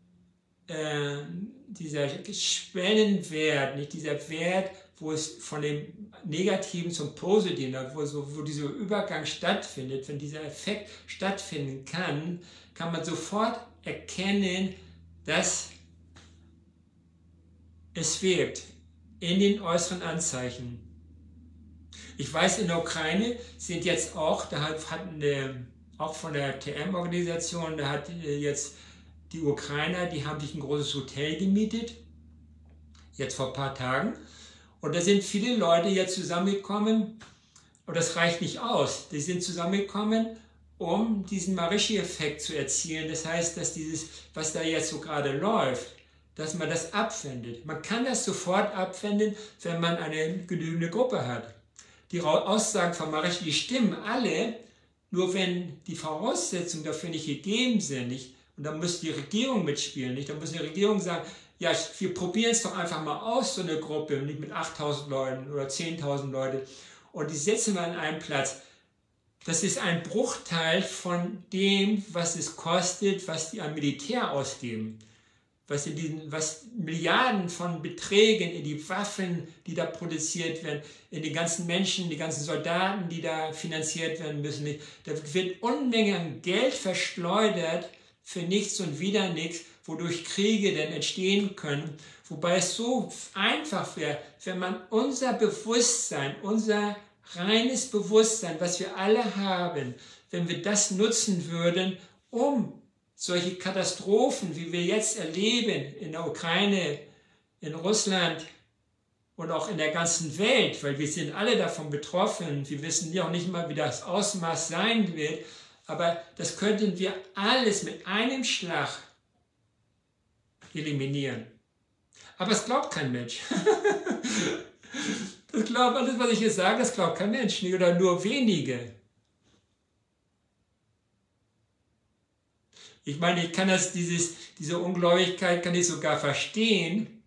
Schwellenwert, nicht dieser Wert, wo es von dem Negativen zum Positiven, wo dieser Übergang stattfindet, wenn dieser Effekt stattfinden kann, kann man sofort erkennen, dass es wirkt in den äußeren Anzeichen. Ich weiß, in der Ukraine sind jetzt auch, auch von der TM-Organisation, da hat jetzt die Ukrainer, die haben sich ein großes Hotel gemietet, jetzt vor ein paar Tagen. Und da sind viele Leute jetzt zusammengekommen, und das reicht nicht aus. Die sind zusammengekommen, um diesen Maharishi-Effekt zu erzielen. Das heißt, dass dieses, was da jetzt so gerade läuft, dass man das abwendet. Man kann das sofort abwenden, wenn man eine genügende Gruppe hat. Die Aussagen von Maharishi, die stimmen alle, nur wenn die Voraussetzungen dafür nicht gegeben sind, nicht? Und dann muss die Regierung mitspielen, nicht? Dann muss die Regierung sagen, ja, wir probieren es doch einfach mal aus, so eine Gruppe, nicht mit 8.000 Leuten oder 10.000 Leute. Und die setzen wir an einen Platz. Das ist ein Bruchteil von dem, was es kostet, was die am Militär ausgeben. Was Milliarden von Beträgen in die Waffen, die da produziert werden, in die ganzen Menschen, die ganzen Soldaten, die da finanziert werden müssen. Da wird Unmengen an Geld verschleudert für nichts und wieder nichts, wodurch Kriege denn entstehen können. Wobei es so einfach wäre, wenn man unser Bewusstsein, unser reines Bewusstsein, was wir alle haben, wenn wir das nutzen würden, um solche Katastrophen, wie wir jetzt erleben in der Ukraine, in Russland und auch in der ganzen Welt, weil wir sind alle davon betroffen, wir wissen ja auch nicht mal, wie das Ausmaß sein wird, aber das könnten wir alles mit einem Schlag eliminieren. Aber es glaubt kein Mensch. Das glaubt alles, was ich hier sage, das glaubt kein Mensch, oder nur wenige. Ich meine, ich kann diese Ungläubigkeit kann ich sogar verstehen,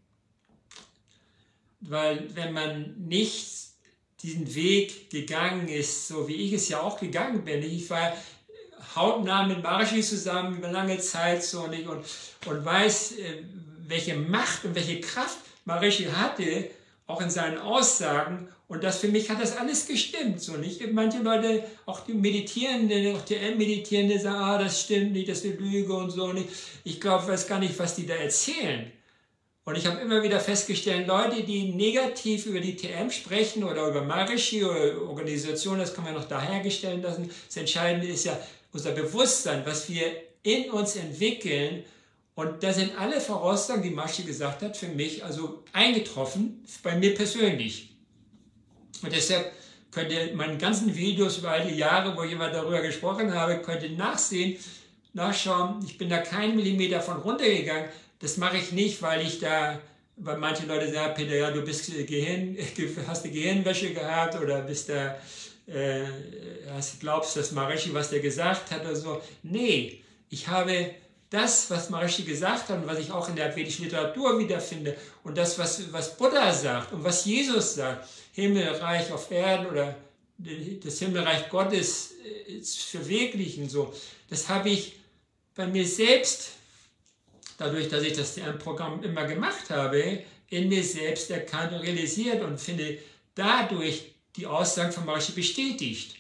weil wenn man nicht diesen Weg gegangen ist, so wie ich es ja auch gegangen bin, ich war hautnah mit Maharishi zusammen über lange Zeit so, und weiß, welche Macht und welche Kraft Maharishi hatte, auch in seinen Aussagen, und das für mich hat das alles gestimmt. So, nicht? Manche Leute, auch die Meditierenden, auch TM-Meditierende sagen, das stimmt nicht, das ist eine Lüge und so. Nicht. Ich glaube, weiß gar nicht, was die da erzählen. Und ich habe immer wieder festgestellt, Leute, die negativ über die TM sprechen oder über Maharishi oder Organisationen, das kann man noch da hergestellt lassen. Das Entscheidende ist ja unser Bewusstsein, was wir in uns entwickeln. Und da sind alle Voraussagen, die Maharishi gesagt hat, für mich also eingetroffen, bei mir persönlich. Und deshalb könnt ihr meine ganzen Videos über all die Jahre, wo ich immer darüber gesprochen habe, könnt ihr nachschauen. Ich bin da keinen Millimeter von runtergegangen. Das mache ich nicht, weil ich da weil manche Leute sagen, Peter, ja, du bist hast eine Gehirnwäsche gehabt oder bist da, glaubst das Maharishi, was der gesagt hat oder so. Nee, ich habe das, was Maharishi gesagt hat und was ich auch in der vedischen Literatur wiederfinde und das, was Buddha sagt und was Jesus sagt, Himmelreich auf Erden oder das Himmelreich Gottes zu verwirklichen, so, das habe ich bei mir selbst, dadurch, dass ich das Programm immer gemacht habe, in mir selbst erkannt und realisiert und finde dadurch die Aussagen von Maharishi bestätigt.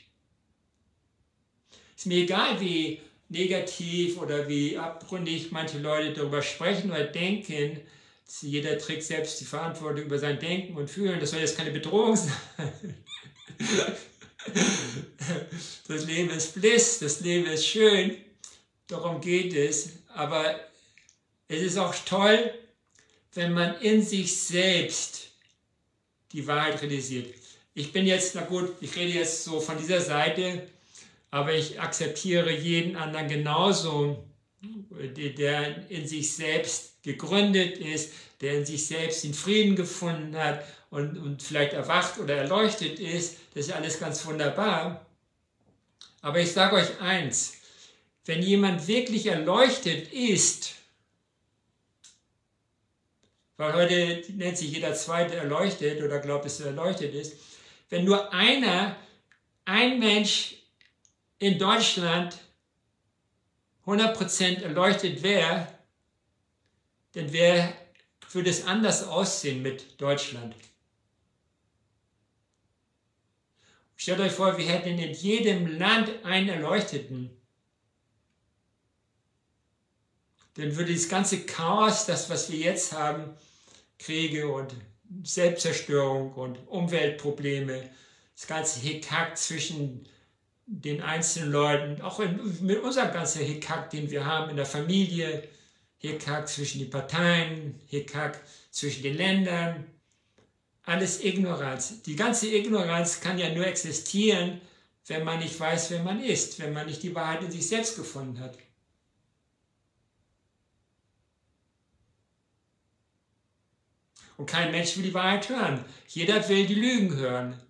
Ist mir egal, wie negativ oder wie abgründig manche Leute darüber sprechen oder denken, jeder trägt selbst die Verantwortung über sein Denken und Fühlen, das soll jetzt keine Bedrohung sein. Das Leben ist Bliss, das Leben ist schön, darum geht es, aber es ist auch toll, wenn man in sich selbst die Wahrheit realisiert. Ich bin jetzt, na gut, ich rede jetzt so von dieser Seite, aber ich akzeptiere jeden anderen genauso, der in sich selbst gegründet ist, der in sich selbst den Frieden gefunden hat und vielleicht erwacht oder erleuchtet ist. Das ist alles ganz wunderbar. Aber ich sage euch eins, wenn jemand wirklich erleuchtet ist, weil heute nennt sich jeder Zweite erleuchtet oder glaubt, dass er erleuchtet ist, wenn nur ein Mensch in Deutschland 100% erleuchtet wäre, dann würde es anders aussehen mit Deutschland. Stellt euch vor, wir hätten in jedem Land einen Erleuchteten. Dann würde das ganze Chaos, das was wir jetzt haben, Kriege und Selbstzerstörung und Umweltprobleme, das ganze Hickhack zwischen den einzelnen Leuten, auch mit unserem ganzen Hickhack, den wir haben in der Familie, Hickhack zwischen den Parteien, Hickhack zwischen den Ländern, alles Ignoranz. Die ganze Ignoranz kann ja nur existieren, wenn man nicht weiß, wer man ist, wenn man nicht die Wahrheit in sich selbst gefunden hat. Und kein Mensch will die Wahrheit hören. Jeder will die Lügen hören.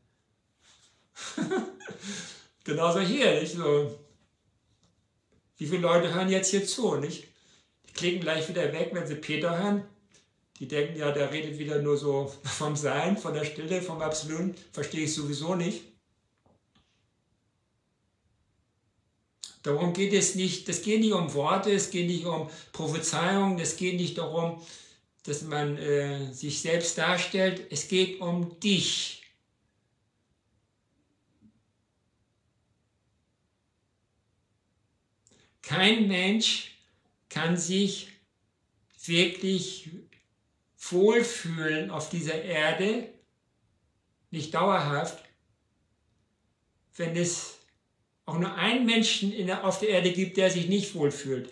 Genauso hier, nicht so. Wie viele Leute hören jetzt hier zu, nicht? Die klicken gleich wieder weg, wenn sie Peter hören. Die denken, ja, der redet wieder nur so vom Sein, von der Stille, vom Absoluten. Verstehe ich sowieso nicht. Darum geht es nicht, es geht nicht um Worte, es geht nicht um Prophezeiungen, es geht nicht darum, dass man sich selbst darstellt, es geht um dich. Kein Mensch kann sich wirklich wohlfühlen auf dieser Erde, nicht dauerhaft, wenn es auch nur einen Menschen auf der Erde gibt, der sich nicht wohlfühlt.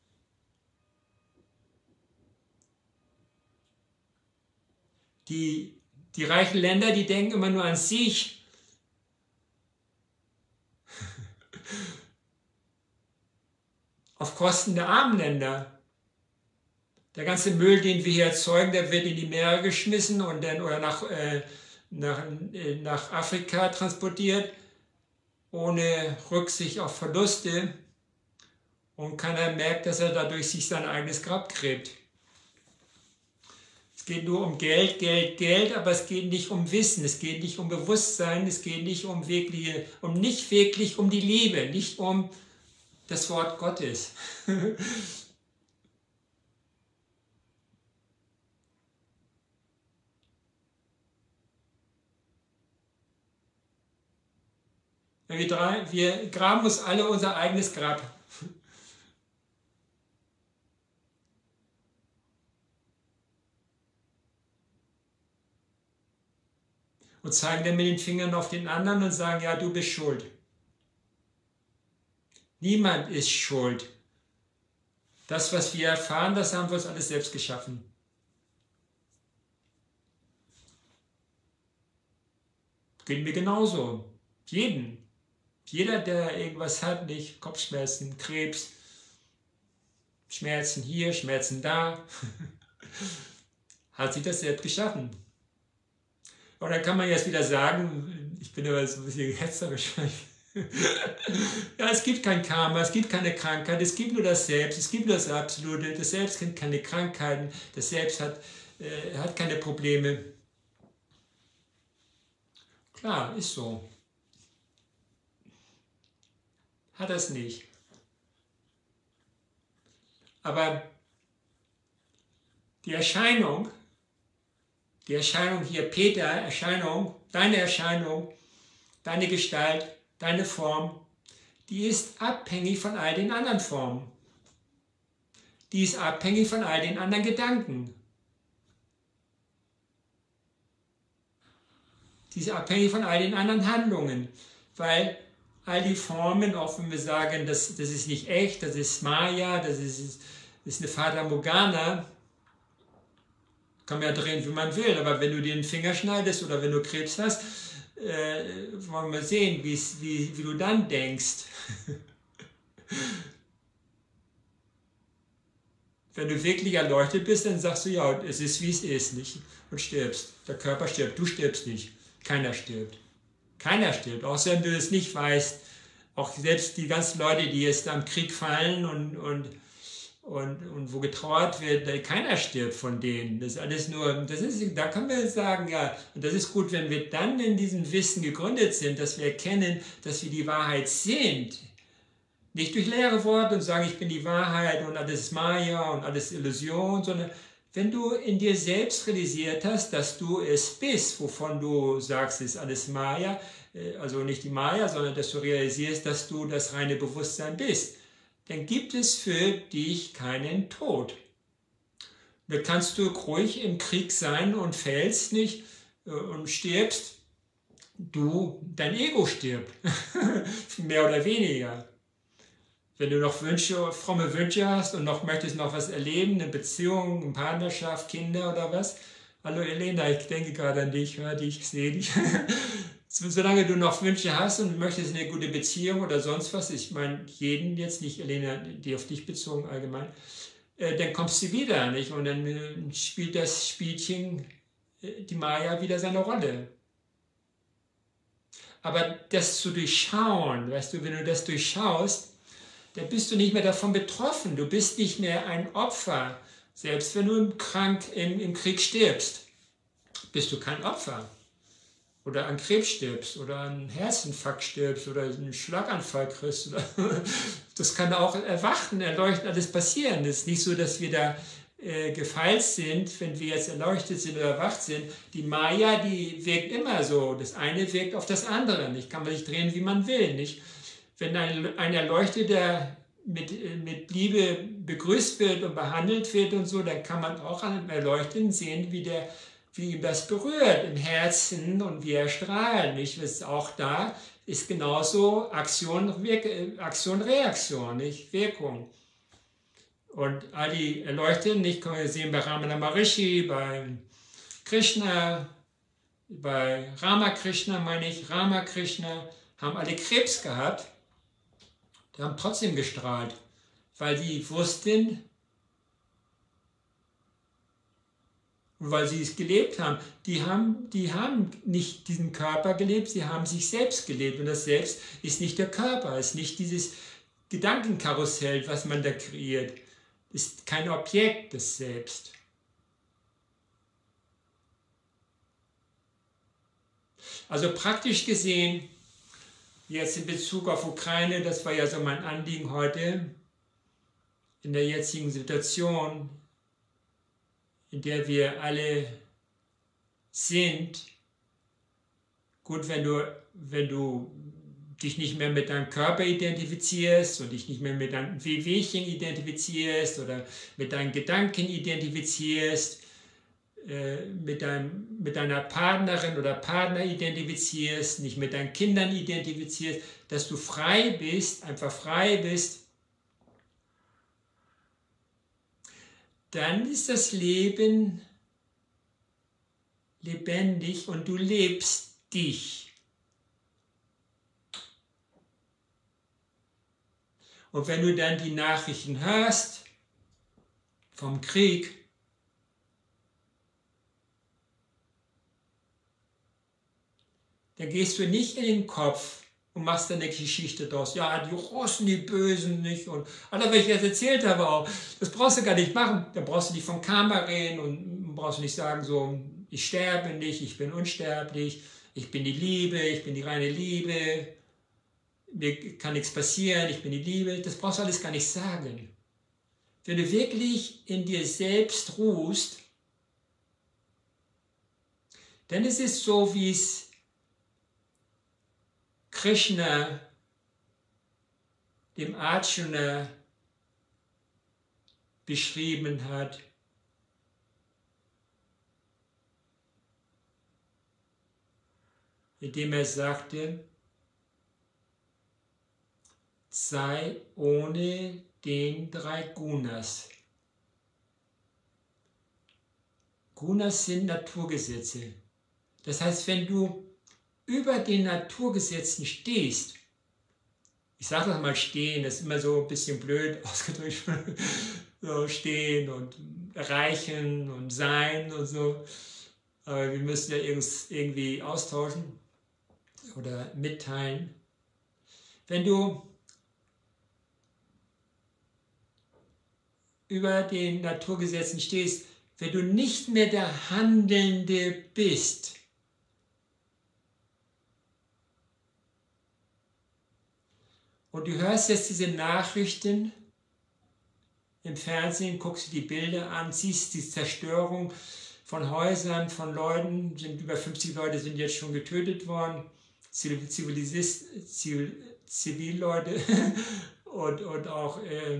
Die reichen Länder, die denken immer nur an sich. Auf Kosten der armen Länder. Der ganze Müll, den wir hier erzeugen, der wird in die Meere geschmissen und dann oder nach Afrika transportiert, ohne Rücksicht auf Verluste. Und keiner merkt, dass er dadurch sich sein eigenes Grab gräbt. Es geht nur um Geld, Geld, Geld, aber es geht nicht um Wissen, es geht nicht um Bewusstsein, es geht nicht nicht wirklich um die Liebe, nicht um das Wort Gottes. Wir graben uns alle unser eigenes Grab. Und zeigen dann mit den Fingern auf den anderen und sagen, ja, du bist schuld. Niemand ist schuld. Das, was wir erfahren, das haben wir uns alles selbst geschaffen. Geht mir genauso. Jeder, der irgendwas hat, nicht Kopfschmerzen, Krebs, Schmerzen hier, Schmerzen da. Hat sich das selbst geschaffen. Und dann kann man jetzt wieder sagen, ich bin aber so ein bisschen hetzerisch, ja, es gibt kein Karma, es gibt keine Krankheit, es gibt nur das Selbst, es gibt nur das Absolute, das Selbst kennt keine Krankheiten, das Selbst hat keine Probleme. Klar, ist so. Hat das nicht. Aber die Erscheinung hier, Peter, Erscheinung, deine Gestalt, deine Form, die ist abhängig von all den anderen Formen. Die ist abhängig von all den anderen Gedanken. Die ist abhängig von all den anderen Handlungen, weil all die Formen, auch wenn wir sagen, das ist nicht echt, das ist Maya, das ist eine Fata Morgana, kann man ja drehen, wie man will, aber wenn du dir den Finger schneidest oder wenn du Krebs hast, wollen wir sehen, wie du dann denkst. Wenn du wirklich erleuchtet bist, dann sagst du, ja, es ist, wie es ist, nicht? Und stirbst. Der Körper stirbt, du stirbst nicht. Keiner stirbt. Keiner stirbt, auch wenn du es nicht weißt. Auch selbst die ganzen Leute, die jetzt am Krieg fallen und wo getrauert wird, keiner stirbt von denen. Das ist alles nur, da können wir sagen, ja, und das ist gut, wenn wir dann in diesem Wissen gegründet sind, dass wir erkennen, dass wir die Wahrheit sind. Nicht durch leere Worte und sagen, ich bin die Wahrheit und alles ist Maya und alles Illusion, sondern wenn du in dir selbst realisiert hast, dass du es bist, wovon du sagst, es ist alles Maya, also nicht die Maya, sondern dass du realisierst, dass du das reine Bewusstsein bist, dann gibt es für dich keinen Tod. Da kannst du ruhig im Krieg sein und fällst nicht und stirbst. Dein Ego stirbt, mehr oder weniger. Wenn du noch fromme Wünsche hast und möchtest noch was erleben, eine Beziehung, eine Partnerschaft, Kinder oder was. Hallo Elena, ich denke gerade an dich, höre dich, sehe dich. Solange du noch Wünsche hast und möchtest eine gute Beziehung oder sonst was, ich meine jeden jetzt, nicht Elena, die auf dich bezogen allgemein, dann kommst du wieder, nicht? Und dann spielt das Spielchen, die Maya, wieder seine Rolle. Aber das zu durchschauen, weißt du, wenn du das durchschaust, dann bist du nicht mehr davon betroffen. Du bist nicht mehr ein Opfer. Selbst wenn du im Krieg stirbst, bist du kein Opfer. Oder an Krebs stirbst oder an Herzinfarkt stirbst oder einen Schlaganfall kriegst. Das kann auch erwachen, erleuchten, alles passieren. Es ist nicht so, dass wir da gefeilt sind, wenn wir jetzt erleuchtet sind oder erwacht sind. Die Maya, die wirkt immer so. Das eine wirkt auf das andere. Nicht? Kann man sich drehen, wie man will. Nicht? Wenn ein Erleuchteter mit Liebe begrüßt wird und behandelt wird und so, dann kann man auch an dem Erleuchteten sehen, wie ihm das berührt im Herzen und wie er strahlt. Nicht? Auch da ist genauso Aktion, Reaktion, nicht? Wirkung. Und all die Erleuchteten, nicht, können wir sehen bei Ramana Maharishi, bei Krishna, bei Ramakrishna, Ramakrishna, haben alle Krebs gehabt. Die haben trotzdem gestrahlt, weil die wussten, und weil sie es gelebt haben, die haben nicht diesen Körper gelebt, sie haben sich selbst gelebt. Und das Selbst ist nicht der Körper, ist nicht dieses Gedankenkarussell, was man da kreiert. Ist kein Objekt des Selbst. Also praktisch gesehen, jetzt in Bezug auf Ukraine, das war ja so mein Anliegen heute, in der jetzigen Situation, in der wir alle sind, gut, wenn du dich nicht mehr mit deinem Körper identifizierst und dich nicht mehr mit deinem Wehwehchen identifizierst oder mit deinen Gedanken identifizierst, mit deiner Partnerin oder Partner identifizierst, nicht mit deinen Kindern identifizierst, dass du frei bist, einfach frei bist, dann ist das Leben lebendig und du lebst dich. Und wenn du dann die Nachrichten hörst vom Krieg, dann gehst du nicht in den Kopf und machst dann eine Geschichte draus. Ja, die Russen, die Bösen nicht. Und Alter, wenn ich das erzählt habe auch, das brauchst du gar nicht machen. Da brauchst du nicht vom Karma reden und brauchst du nicht sagen so, ich sterbe nicht, ich bin unsterblich, ich bin die Liebe, ich bin die reine Liebe, mir kann nichts passieren, ich bin die Liebe. Das brauchst du alles gar nicht sagen. Wenn du wirklich in dir selbst ruhst, dann ist es so, wie es Krishna dem Arjuna beschrieben hat. Indem er sagte, sei ohne den 3 Gunas. Gunas sind Naturgesetze. Das heißt, wenn du über den Naturgesetzen stehst, ich sage das mal stehen, das ist immer so ein bisschen blöd ausgedrückt, so stehen und erreichen und sein und so, aber wir müssen ja irgendwie austauschen oder mitteilen. Wenn du über den Naturgesetzen stehst, wenn du nicht mehr der Handelnde bist, und du hörst jetzt diese Nachrichten im Fernsehen, guckst dir die Bilder an, siehst die Zerstörung von Häusern, von Leuten, über 50 Leute sind jetzt schon getötet worden, Zivilleute und auch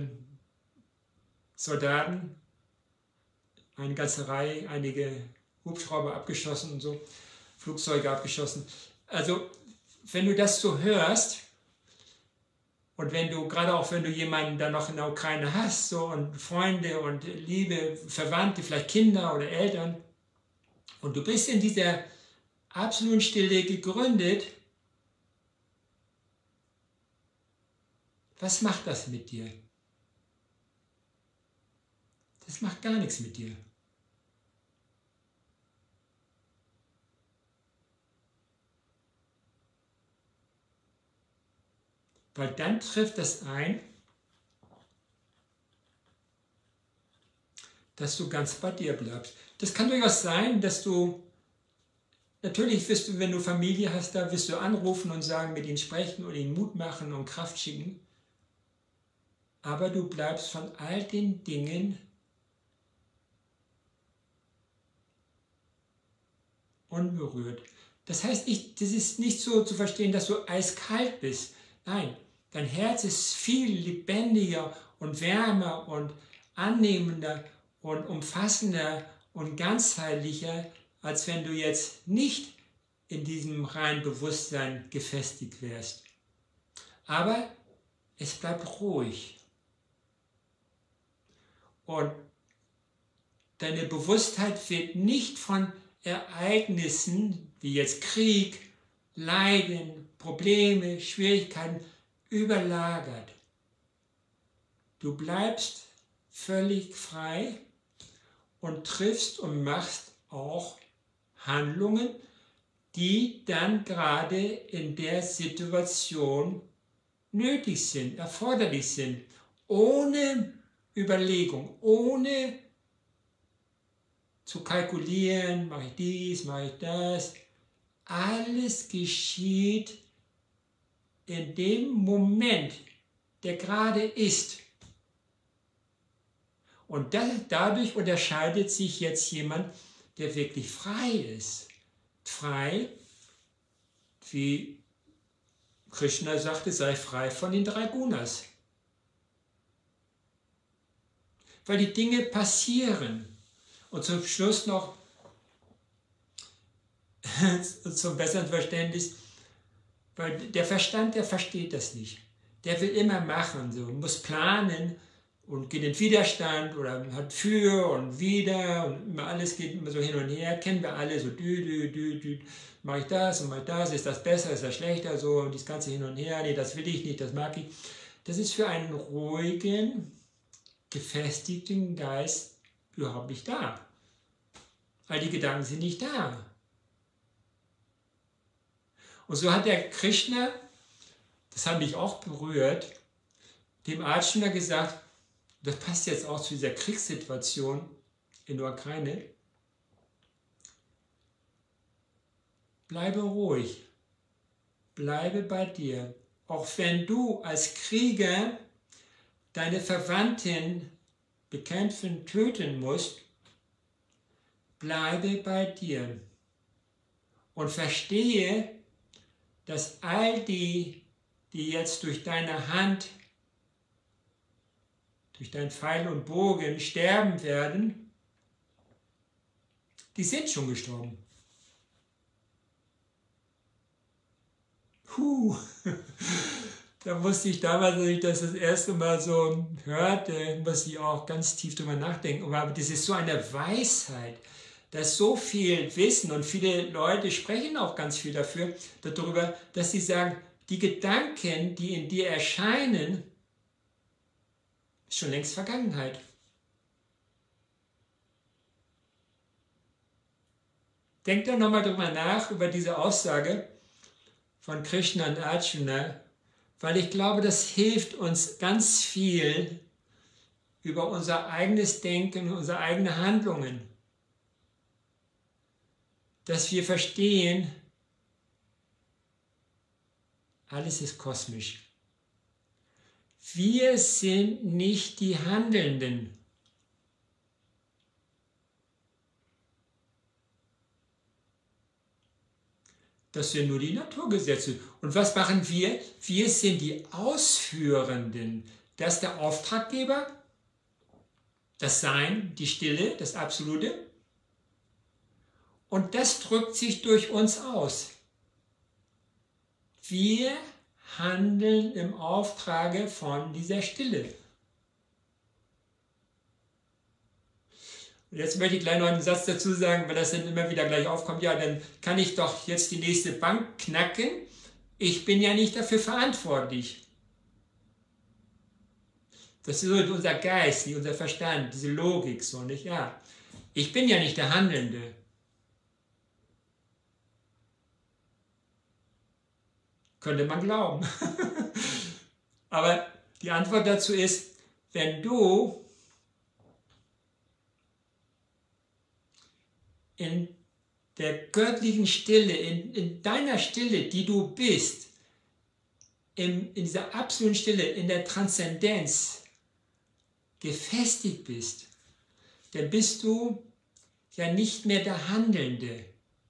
Soldaten, eine ganze Reihe, einige Hubschrauber abgeschossen und so, Flugzeuge abgeschossen. Also wenn du das so hörst, und wenn du, gerade auch wenn du jemanden da noch in der Ukraine hast, so, und Freunde und Liebe, Verwandte, vielleicht Kinder oder Eltern, und du bist in dieser absoluten Stille gegründet, was macht das mit dir? Das macht gar nichts mit dir. Weil dann trifft das ein, dass du ganz bei dir bleibst. Das kann durchaus sein, dass du, natürlich wirst du, wenn du Familie hast, da wirst du anrufen und sagen, mit ihnen sprechen und ihnen Mut machen und Kraft schicken. Aber du bleibst von all den Dingen unberührt. Das heißt nicht, das ist nicht so zu verstehen, dass du eiskalt bist. Nein, dein Herz ist viel lebendiger und wärmer und annehmender und umfassender und ganzheitlicher, als wenn du jetzt nicht in diesem reinen Bewusstsein gefestigt wärst. Aber es bleibt ruhig. Und deine Bewusstheit wird nicht von Ereignissen wie jetzt Krieg, Leiden, Probleme, Schwierigkeiten überlagert. Du bleibst völlig frei und triffst und machst auch Handlungen, die dann gerade in der Situation nötig sind, erforderlich sind, ohne Überlegung, ohne zu kalkulieren, mache ich dies, mache ich das. Alles geschieht in dem Moment, der gerade ist. Und dadurch unterscheidet sich jetzt jemand, der wirklich frei ist. Frei, wie Krishna sagte, sei frei von den 3 Gunas. Weil die Dinge passieren. Und zum Schluss noch, zum besseren Verständnis, weil der Verstand, der versteht das nicht. Der will immer machen, so, muss planen und geht in Widerstand oder hat für und wider und immer alles geht immer so hin und her, kennen wir alle, so mache ich das und mache ich das, ist das besser, ist das schlechter, so, und das ganze hin und her, nee, das will ich nicht, das mag ich. Das ist für einen ruhigen, gefestigten Geist überhaupt nicht da. All die Gedanken sind nicht da. Und so hat der Krishna, das hat mich auch berührt, dem Arjuna gesagt, das passt jetzt auch zu dieser Kriegssituation in der Ukraine, bleibe ruhig, bleibe bei dir. Auch wenn du als Krieger deine Verwandten bekämpfen, töten musst, bleibe bei dir und verstehe, dass all die, die jetzt durch deine Hand, durch dein Pfeil und Bogen sterben werden, die sind schon gestorben. Da musste ich damals, als ich das erste Mal so hörte, musste ich auch ganz tief drüber nachdenken. Aber das ist so eine Weisheit, dass so viel Wissen und viele Leute sprechen auch ganz viel darüber, dass sie sagen, die Gedanken, die in dir erscheinen, ist schon längst Vergangenheit. Denk doch nochmal drüber nach, über diese Aussage von Krishna und Arjuna, weil ich glaube, das hilft uns ganz viel über unser eigenes Denken, unsere eigenen Handlungen, dass wir verstehen, alles ist kosmisch. Wir sind nicht die Handelnden. Das sind nur die Naturgesetze. Und was machen wir? Wir sind die Ausführenden. Das ist der Auftraggeber, das Sein, die Stille, das Absolute. Und das drückt sich durch uns aus. Wir handeln im Auftrage von dieser Stille. Und jetzt möchte ich gleich noch einen Satz dazu sagen, weil das dann immer wieder gleich aufkommt. Ja, dann kann ich doch jetzt die nächste Bank knacken. Ich bin ja nicht dafür verantwortlich. Das ist so unser Geist, unser Verstand, diese Logik so, nicht? Ja, ich bin ja nicht der Handelnde. Könnte man glauben. Aber die Antwort dazu ist, wenn du in der göttlichen Stille, in deiner Stille, die du bist, in dieser absoluten Stille, in der Transzendenz gefestigt bist, dann bist du ja nicht mehr der Handelnde.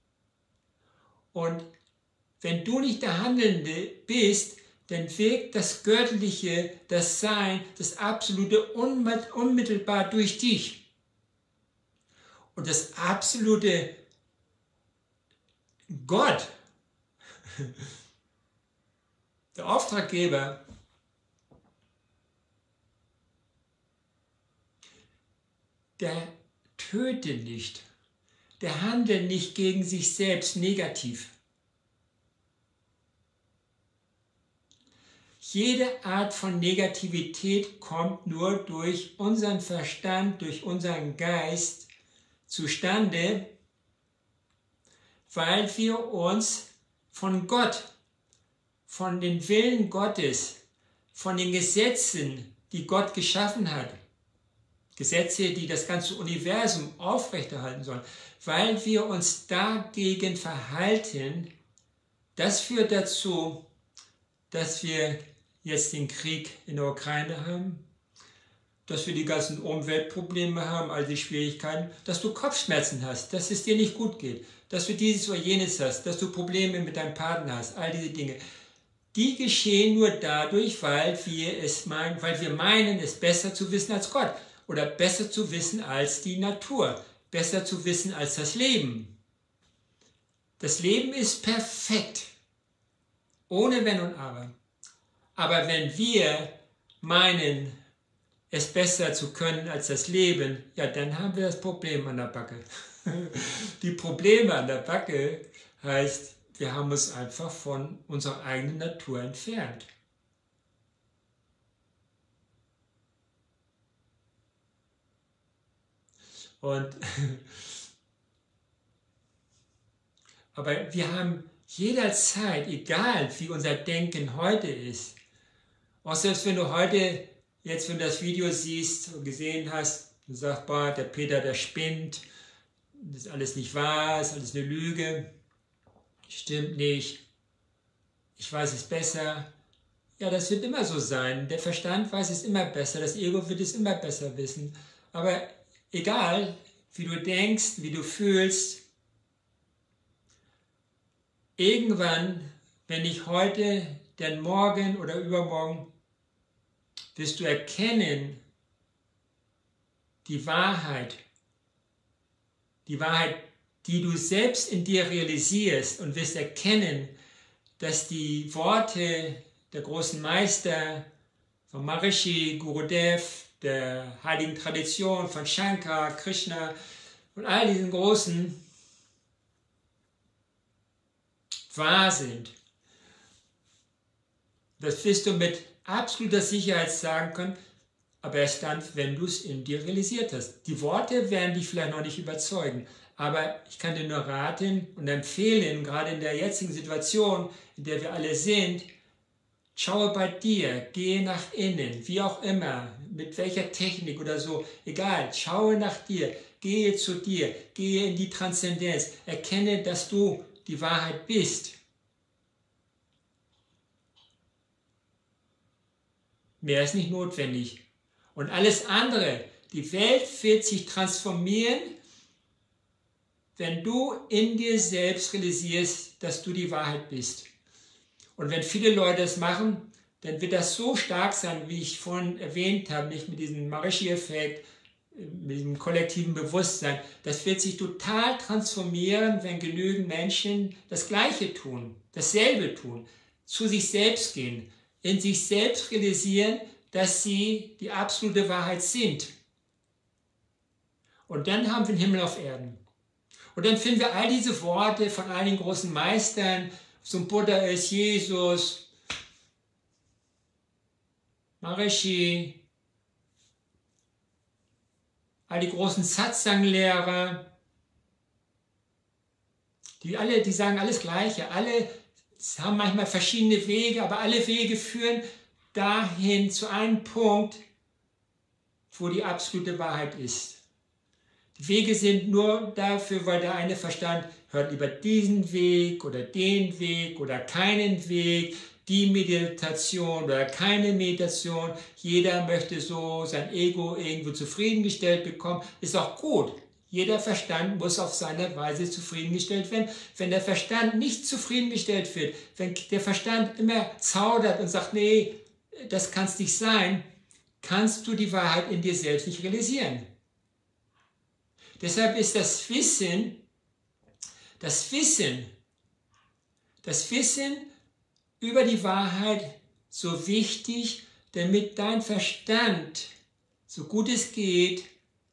Und wenn du nicht der Handelnde bist, dann wirkt das Göttliche, das Sein, das Absolute unmittelbar durch dich. Und das absolute Gott, der Auftraggeber, der tötet nicht, der handelt nicht gegen sich selbst negativ. Jede Art von Negativität kommt nur durch unseren Verstand, durch unseren Geist zustande, weil wir uns von Gott, von den Willen Gottes, von den Gesetzen, die Gott geschaffen hat, Gesetze, die das ganze Universum aufrechterhalten sollen, weil wir uns dagegen verhalten, das führt dazu, dass wir jetzt den Krieg in der Ukraine haben, dass wir die ganzen Umweltprobleme haben, all die Schwierigkeiten, dass du Kopfschmerzen hast, dass es dir nicht gut geht, dass du dieses oder jenes hast, dass du Probleme mit deinem Partner hast, all diese Dinge. Die geschehen nur dadurch, weil wir meinen, es besser zu wissen als Gott oder besser zu wissen als die Natur, besser zu wissen als das Leben. Das Leben ist perfekt, ohne Wenn und Aber. Aber wenn wir meinen, es besser zu können als das Leben, ja, dann haben wir das Problem an der Backe. Die Probleme an der Backe heißt, wir haben uns einfach von unserer eigenen Natur entfernt. Aber wir haben jederzeit, egal wie unser Denken heute ist, auch selbst wenn du heute, jetzt wenn du das Video siehst und gesehen hast, du sagst, boah, der Peter, der spinnt, das ist alles nicht wahr, das ist alles eine Lüge, stimmt nicht, ich weiß es besser. Ja, das wird immer so sein. Der Verstand weiß es immer besser, das Ego wird es immer besser wissen. Aber egal, wie du denkst, wie du fühlst, irgendwann, wenn nicht heute, dann morgen oder übermorgen, wirst du erkennen, die Wahrheit, die du selbst in dir realisierst, und wirst erkennen, dass die Worte der großen Meister, von Maharishi, Gurudev, der heiligen Tradition, von Shankara, Krishna und all diesen Großen wahr sind. Das wirst du mit absoluter Sicherheit sagen können, aber erst dann, wenn du es in dir realisiert hast. Die Worte werden dich vielleicht noch nicht überzeugen, aber ich kann dir nur raten und empfehlen, gerade in der jetzigen Situation, in der wir alle sind, schaue bei dir, gehe nach innen, wie auch immer, mit welcher Technik oder so, egal, schaue nach dir, gehe zu dir, gehe in die Transzendenz, erkenne, dass du die Wahrheit bist. Mehr ist nicht notwendig. Und alles andere, die Welt wird sich transformieren, wenn du in dir selbst realisierst, dass du die Wahrheit bist. Und wenn viele Leute das machen, dann wird das so stark sein, wie ich vorhin erwähnt habe, nicht mit diesem Maharishi-Effekt, mit dem kollektiven Bewusstsein. Das wird sich total transformieren, wenn genügend Menschen das Gleiche tun, dasselbe tun, zu sich selbst gehen, in sich selbst realisieren, dass sie die absolute Wahrheit sind. Und dann haben wir den Himmel auf Erden. Und dann finden wir all diese Worte von all den großen Meistern, zum Buddha ist Jesus, Maharishi, all die großen Satsang-Lehrer, die sagen alles Gleiche, alle haben manchmal verschiedene Wege, aber alle Wege führen dahin zu einem Punkt, wo die absolute Wahrheit ist. Die Wege sind nur dafür, weil der eine Verstand hört lieber diesen Weg oder den Weg oder keinen Weg, die Meditation oder keine Meditation. Jeder möchte so sein Ego irgendwo zufriedengestellt bekommen. Ist auch gut. Jeder Verstand muss auf seine Weise zufriedengestellt werden. Wenn der Verstand nicht zufriedengestellt wird, wenn der Verstand immer zaudert und sagt, nee, das kann es nicht sein, kannst du die Wahrheit in dir selbst nicht realisieren. Deshalb ist das Wissen über die Wahrheit so wichtig, damit dein Verstand, so gut es geht,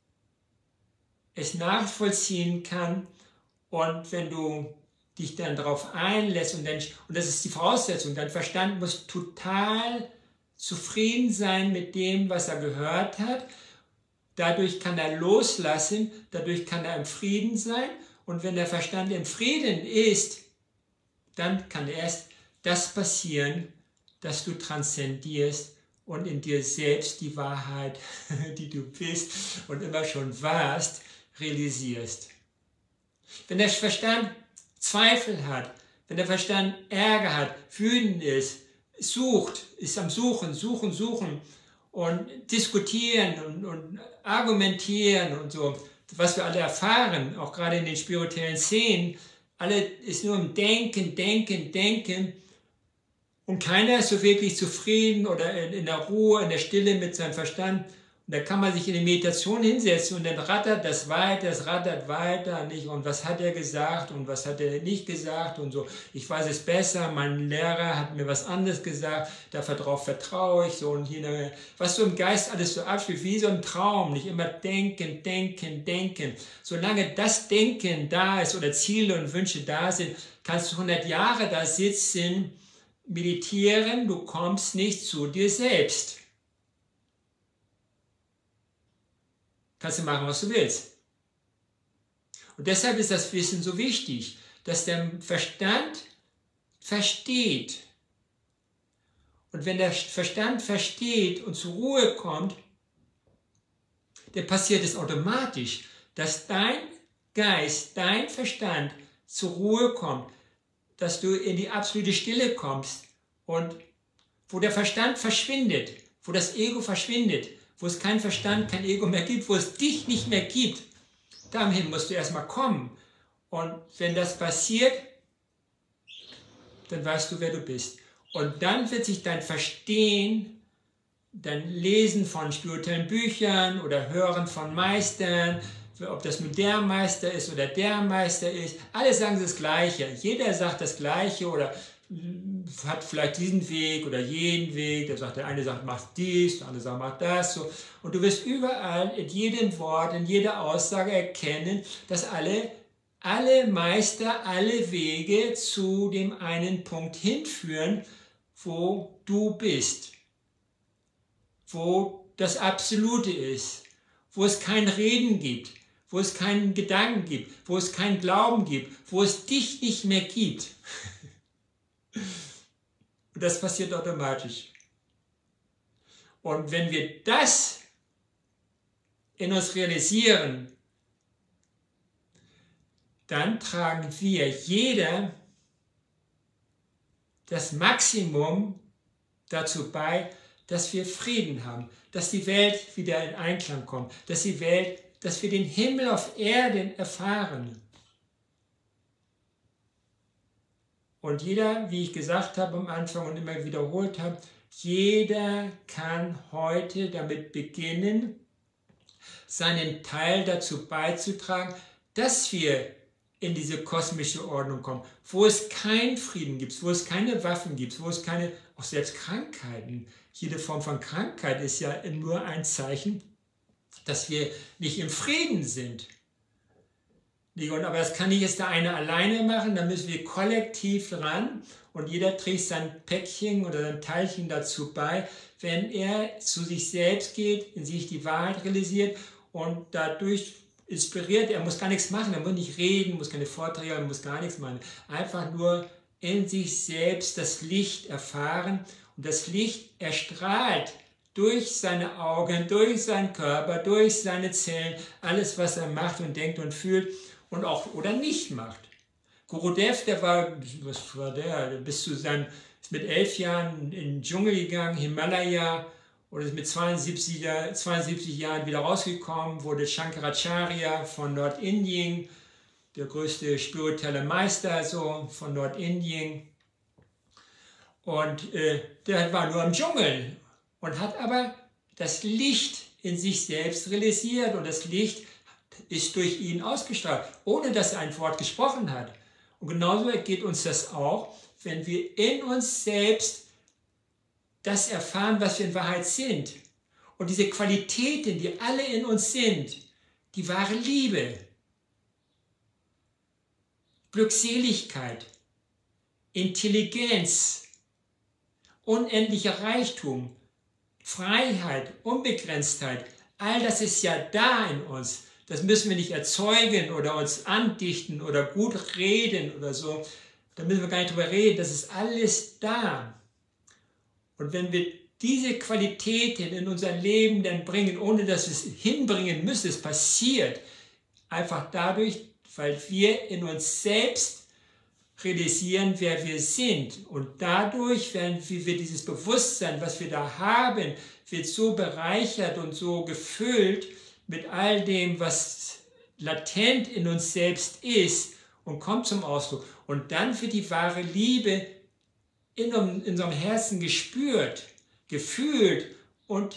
es nachvollziehen kann, und wenn du dich dann darauf einlässt, und das ist die Voraussetzung, dein Verstand muss total zufrieden sein mit dem, was er gehört hat. Dadurch kann er loslassen, dadurch kann er im Frieden sein, und wenn der Verstand im Frieden ist, dann kann erst das passieren, dass du transzendierst und in dir selbst die Wahrheit, die du bist und immer schon warst, realisierst. Wenn der Verstand Zweifel hat, wenn der Verstand Ärger hat, wütend ist, ist am Suchen und diskutieren und argumentieren und so, was wir alle erfahren, auch gerade in den spirituellen Szenen, alle ist nur im Denken und keiner ist so wirklich zufrieden oder in der Ruhe, in der Stille mit seinem Verstand. Und da kann man sich in die Meditation hinsetzen und dann rattert das weiter, es rattert weiter, nicht? Und was hat er gesagt und was hat er nicht gesagt und so. Ich weiß es besser, mein Lehrer hat mir was anderes gesagt, darauf vertraue ich so, und hier, was so im Geist alles so abspielt, wie so ein Traum, nicht immer denken. Solange das Denken da ist oder Ziele und Wünsche da sind, kannst du 100 Jahre da sitzen, meditieren, du kommst nicht zu dir selbst. Kannst du machen, was du willst. Und deshalb ist das Wissen so wichtig, dass der Verstand versteht. Und wenn der Verstand versteht und zur Ruhe kommt, dann passiert es automatisch, dass dein Geist, dein Verstand zur Ruhe kommt, dass du in die absolute Stille kommst und wo der Verstand verschwindet, wo das Ego verschwindet, wo es keinen Verstand, kein Ego mehr gibt, wo es dich nicht mehr gibt, dahin musst du erstmal kommen. Und wenn das passiert, dann weißt du, wer du bist. Und dann wird sich dein Verstehen, dein Lesen von spirituellen Büchern oder Hören von Meistern, ob das nun der Meister ist oder der Meister ist, alle sagen das Gleiche. Jeder sagt das Gleiche oder hat vielleicht diesen Weg oder jenen Weg. Der eine sagt, mach dies, der andere sagt, mach das. So. Und du wirst überall in jedem Wort, in jeder Aussage erkennen, dass alle Meister, alle Wege zu dem einen Punkt hinführen, wo du bist, wo das Absolute ist, wo es kein Reden gibt, wo es keinen Gedanken gibt, wo es keinen Glauben gibt, wo es dich nicht mehr gibt. Und das passiert automatisch. Und wenn wir das in uns realisieren, dann tragen wir jeder das Maximum dazu bei, dass wir Frieden haben, dass die Welt wieder in Einklang kommt, dass wir den Himmel auf Erden erfahren. Und jeder, wie ich gesagt habe am Anfang und immer wiederholt habe, jeder kann heute damit beginnen, seinen Teil dazu beizutragen, dass wir in diese kosmische Ordnung kommen, wo es keinen Frieden gibt, wo es keine Waffen gibt, wo es keine, auch selbst Krankheiten, jede Form von Krankheit ist ja nur ein Zeichen, dass wir nicht im Frieden sind. Aber das kann nicht jetzt der eine alleine machen, da müssen wir kollektiv ran und jeder trägt sein Päckchen oder sein Teilchen dazu bei, wenn er zu sich selbst geht, in sich die Wahrheit realisiert und dadurch inspiriert, er muss gar nichts machen, er muss nicht reden, muss keine Vorträge, er muss gar nichts machen. Einfach nur in sich selbst das Licht erfahren und das Licht erstrahlt durch seine Augen, durch seinen Körper, durch seine Zellen, alles was er macht und denkt und fühlt und auch oder nicht macht. Gurudev, der war, was war der? Ist mit 11 Jahren in den Dschungel gegangen, Himalaya, und ist mit 72 Jahren wieder rausgekommen, wurde Shankaracharya von Nordindien, der größte spirituelle Meister so von Nordindien. Und der war nur im Dschungel und hat aber das Licht in sich selbst realisiert und das Licht ist durch ihn ausgestrahlt, ohne dass er ein Wort gesprochen hat. Und genauso geht uns das auch, wenn wir in uns selbst das erfahren, was wir in Wahrheit sind. Und diese Qualitäten, die alle in uns sind, die wahre Liebe, Glückseligkeit, Intelligenz, unendlicher Reichtum, Freiheit, Unbegrenztheit, all das ist ja da in uns. Das müssen wir nicht erzeugen oder uns andichten oder gut reden oder so. Da müssen wir gar nicht drüber reden, das ist alles da. Und wenn wir diese Qualitäten in unser Leben dann bringen, ohne dass wir es hinbringen müssen, es passiert einfach dadurch, weil wir in uns selbst realisieren, wer wir sind. Und dadurch, wie wir dieses Bewusstsein, was wir da haben, wird so bereichert und so gefüllt mit all dem, was latent in uns selbst ist und kommt zum Ausdruck. Und dann wird die wahre Liebe in unserem Herzen gespürt, gefühlt und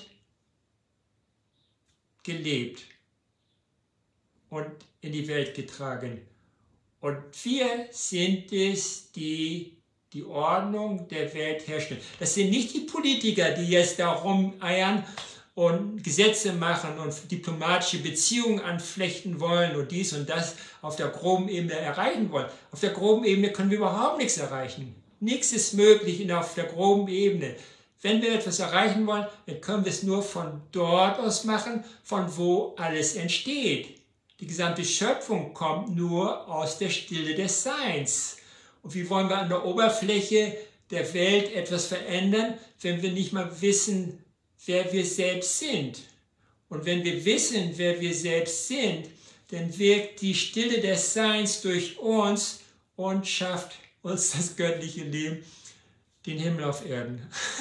gelebt und in die Welt getragen. Und wir sind es, die die Ordnung der Welt herstellen. Das sind nicht die Politiker, die jetzt da rumeiern und Gesetze machen und diplomatische Beziehungen anflechten wollen und dies und das auf der groben Ebene erreichen wollen. Auf der groben Ebene können wir überhaupt nichts erreichen. Nichts ist möglich auf der groben Ebene. Wenn wir etwas erreichen wollen, dann können wir es nur von dort aus machen, von wo alles entsteht. Die gesamte Schöpfung kommt nur aus der Stille des Seins. Und wie wollen wir an der Oberfläche der Welt etwas verändern, wenn wir nicht mal wissen, wer wir selbst sind? Und wenn wir wissen, wer wir selbst sind, dann wirkt die Stille des Seins durch uns und schafft uns das göttliche Leben, den Himmel auf Erden.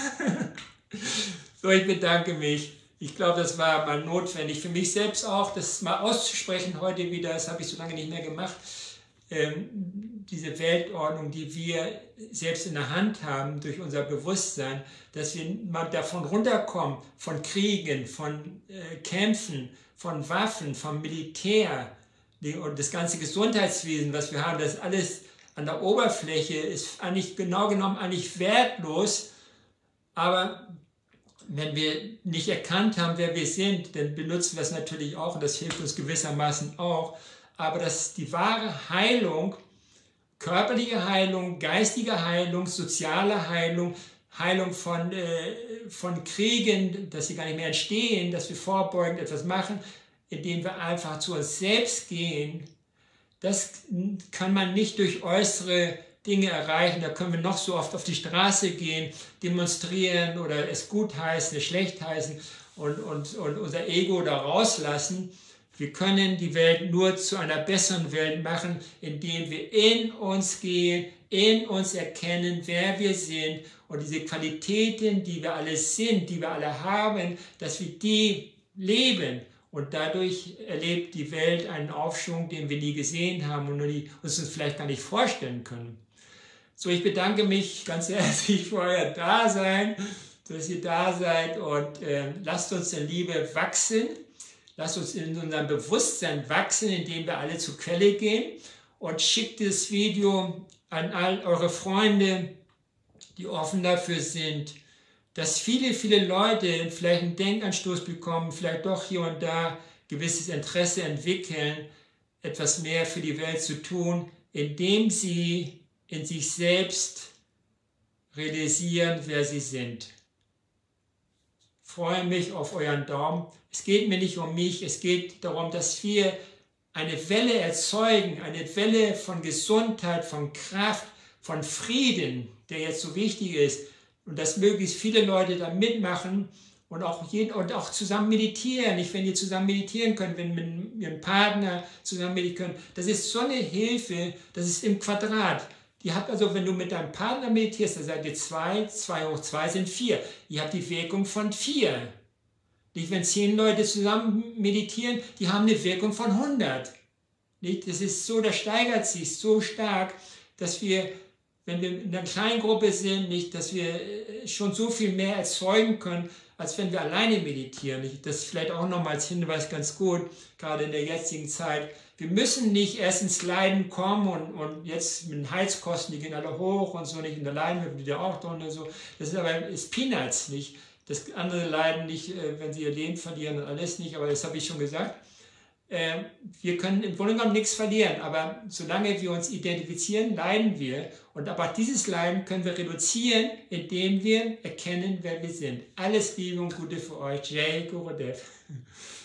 So, ich bedanke mich. Ich glaube, das war mal notwendig für mich selbst auch, das mal auszusprechen heute wieder. Das habe ich so lange nicht mehr gemacht. Diese Weltordnung, die wir selbst in der Hand haben durch unser Bewusstsein, dass wir mal davon runterkommen, von Kriegen, von Kämpfen, von Waffen, vom Militär und das ganze Gesundheitswesen, was wir haben, das alles an der Oberfläche ist eigentlich genau genommen eigentlich wertlos, aber wenn wir nicht erkannt haben, wer wir sind, dann benutzen wir es natürlich auch und das hilft uns gewissermaßen auch. Aber dass die wahre Heilung, körperliche Heilung, geistige Heilung, soziale Heilung, Heilung von Kriegen, dass sie gar nicht mehr entstehen, dass wir vorbeugend etwas machen, indem wir einfach zu uns selbst gehen, das kann man nicht durch äußere Dinge erreichen. Da können wir noch so oft auf die Straße gehen, demonstrieren oder es gut heißen, es schlecht heißen und unser Ego da rauslassen. Wir können die Welt nur zu einer besseren Welt machen, indem wir in uns gehen, in uns erkennen, wer wir sind und diese Qualitäten, die wir alle sind, die wir alle haben, dass wir die leben. Und dadurch erlebt die Welt einen Aufschwung, den wir nie gesehen haben und uns vielleicht gar nicht vorstellen können. So, ich bedanke mich ganz herzlich für euer Dasein, dass ihr da seid und lasst uns in Liebe wachsen. Lasst uns in unserem Bewusstsein wachsen, indem wir alle zur Quelle gehen und schickt das Video an all eure Freunde, die offen dafür sind, dass viele Leute vielleicht einen Denkanstoß bekommen, vielleicht doch hier und da gewisses Interesse entwickeln, etwas mehr für die Welt zu tun, indem sie in sich selbst realisieren, wer sie sind. Ich freue mich auf euren Daumen. Es geht mir nicht um mich, es geht darum, dass wir eine Welle erzeugen, eine Welle von Gesundheit, von Kraft, von Frieden, der jetzt so wichtig ist. Und dass möglichst viele Leute da mitmachen und auch zusammen meditieren. Nicht, wenn ihr zusammen meditieren könnt, wenn mit ihrem Partner zusammen meditieren könnt. Das ist so eine Hilfe, das ist im Quadrat. Die habt also, wenn du mit deinem Partner meditierst, dann seid ihr 2, 2 hoch 2 sind 4. Ihr habt die Wirkung von 4. Nicht, wenn 10 Leute zusammen meditieren, die haben eine Wirkung von 100. Nicht? Das ist so, das steigert sich so stark, dass wir, wenn wir in einer kleinen Gruppe sind, nicht, dass wir schon so viel mehr erzeugen können, als wenn wir alleine meditieren. Nicht? Das ist vielleicht auch nochmal als Hinweis ganz gut, gerade in der jetzigen Zeit. Wir müssen nicht erst ins Leiden kommen und jetzt mit den Heizkosten, die gehen alle hoch und so, nicht in der Leiden, wird ja auch drin und so. Das ist Peanuts, nicht? Das andere leiden nicht, wenn sie ihr Leben verlieren und alles nicht, aber das habe ich schon gesagt. Wir können im Grunde genommen nichts verlieren, aber solange wir uns identifizieren, leiden wir. Und aber dieses Leiden können wir reduzieren, indem wir erkennen, wer wir sind. Alles Liebe und Gute für euch. Jai Gurudev.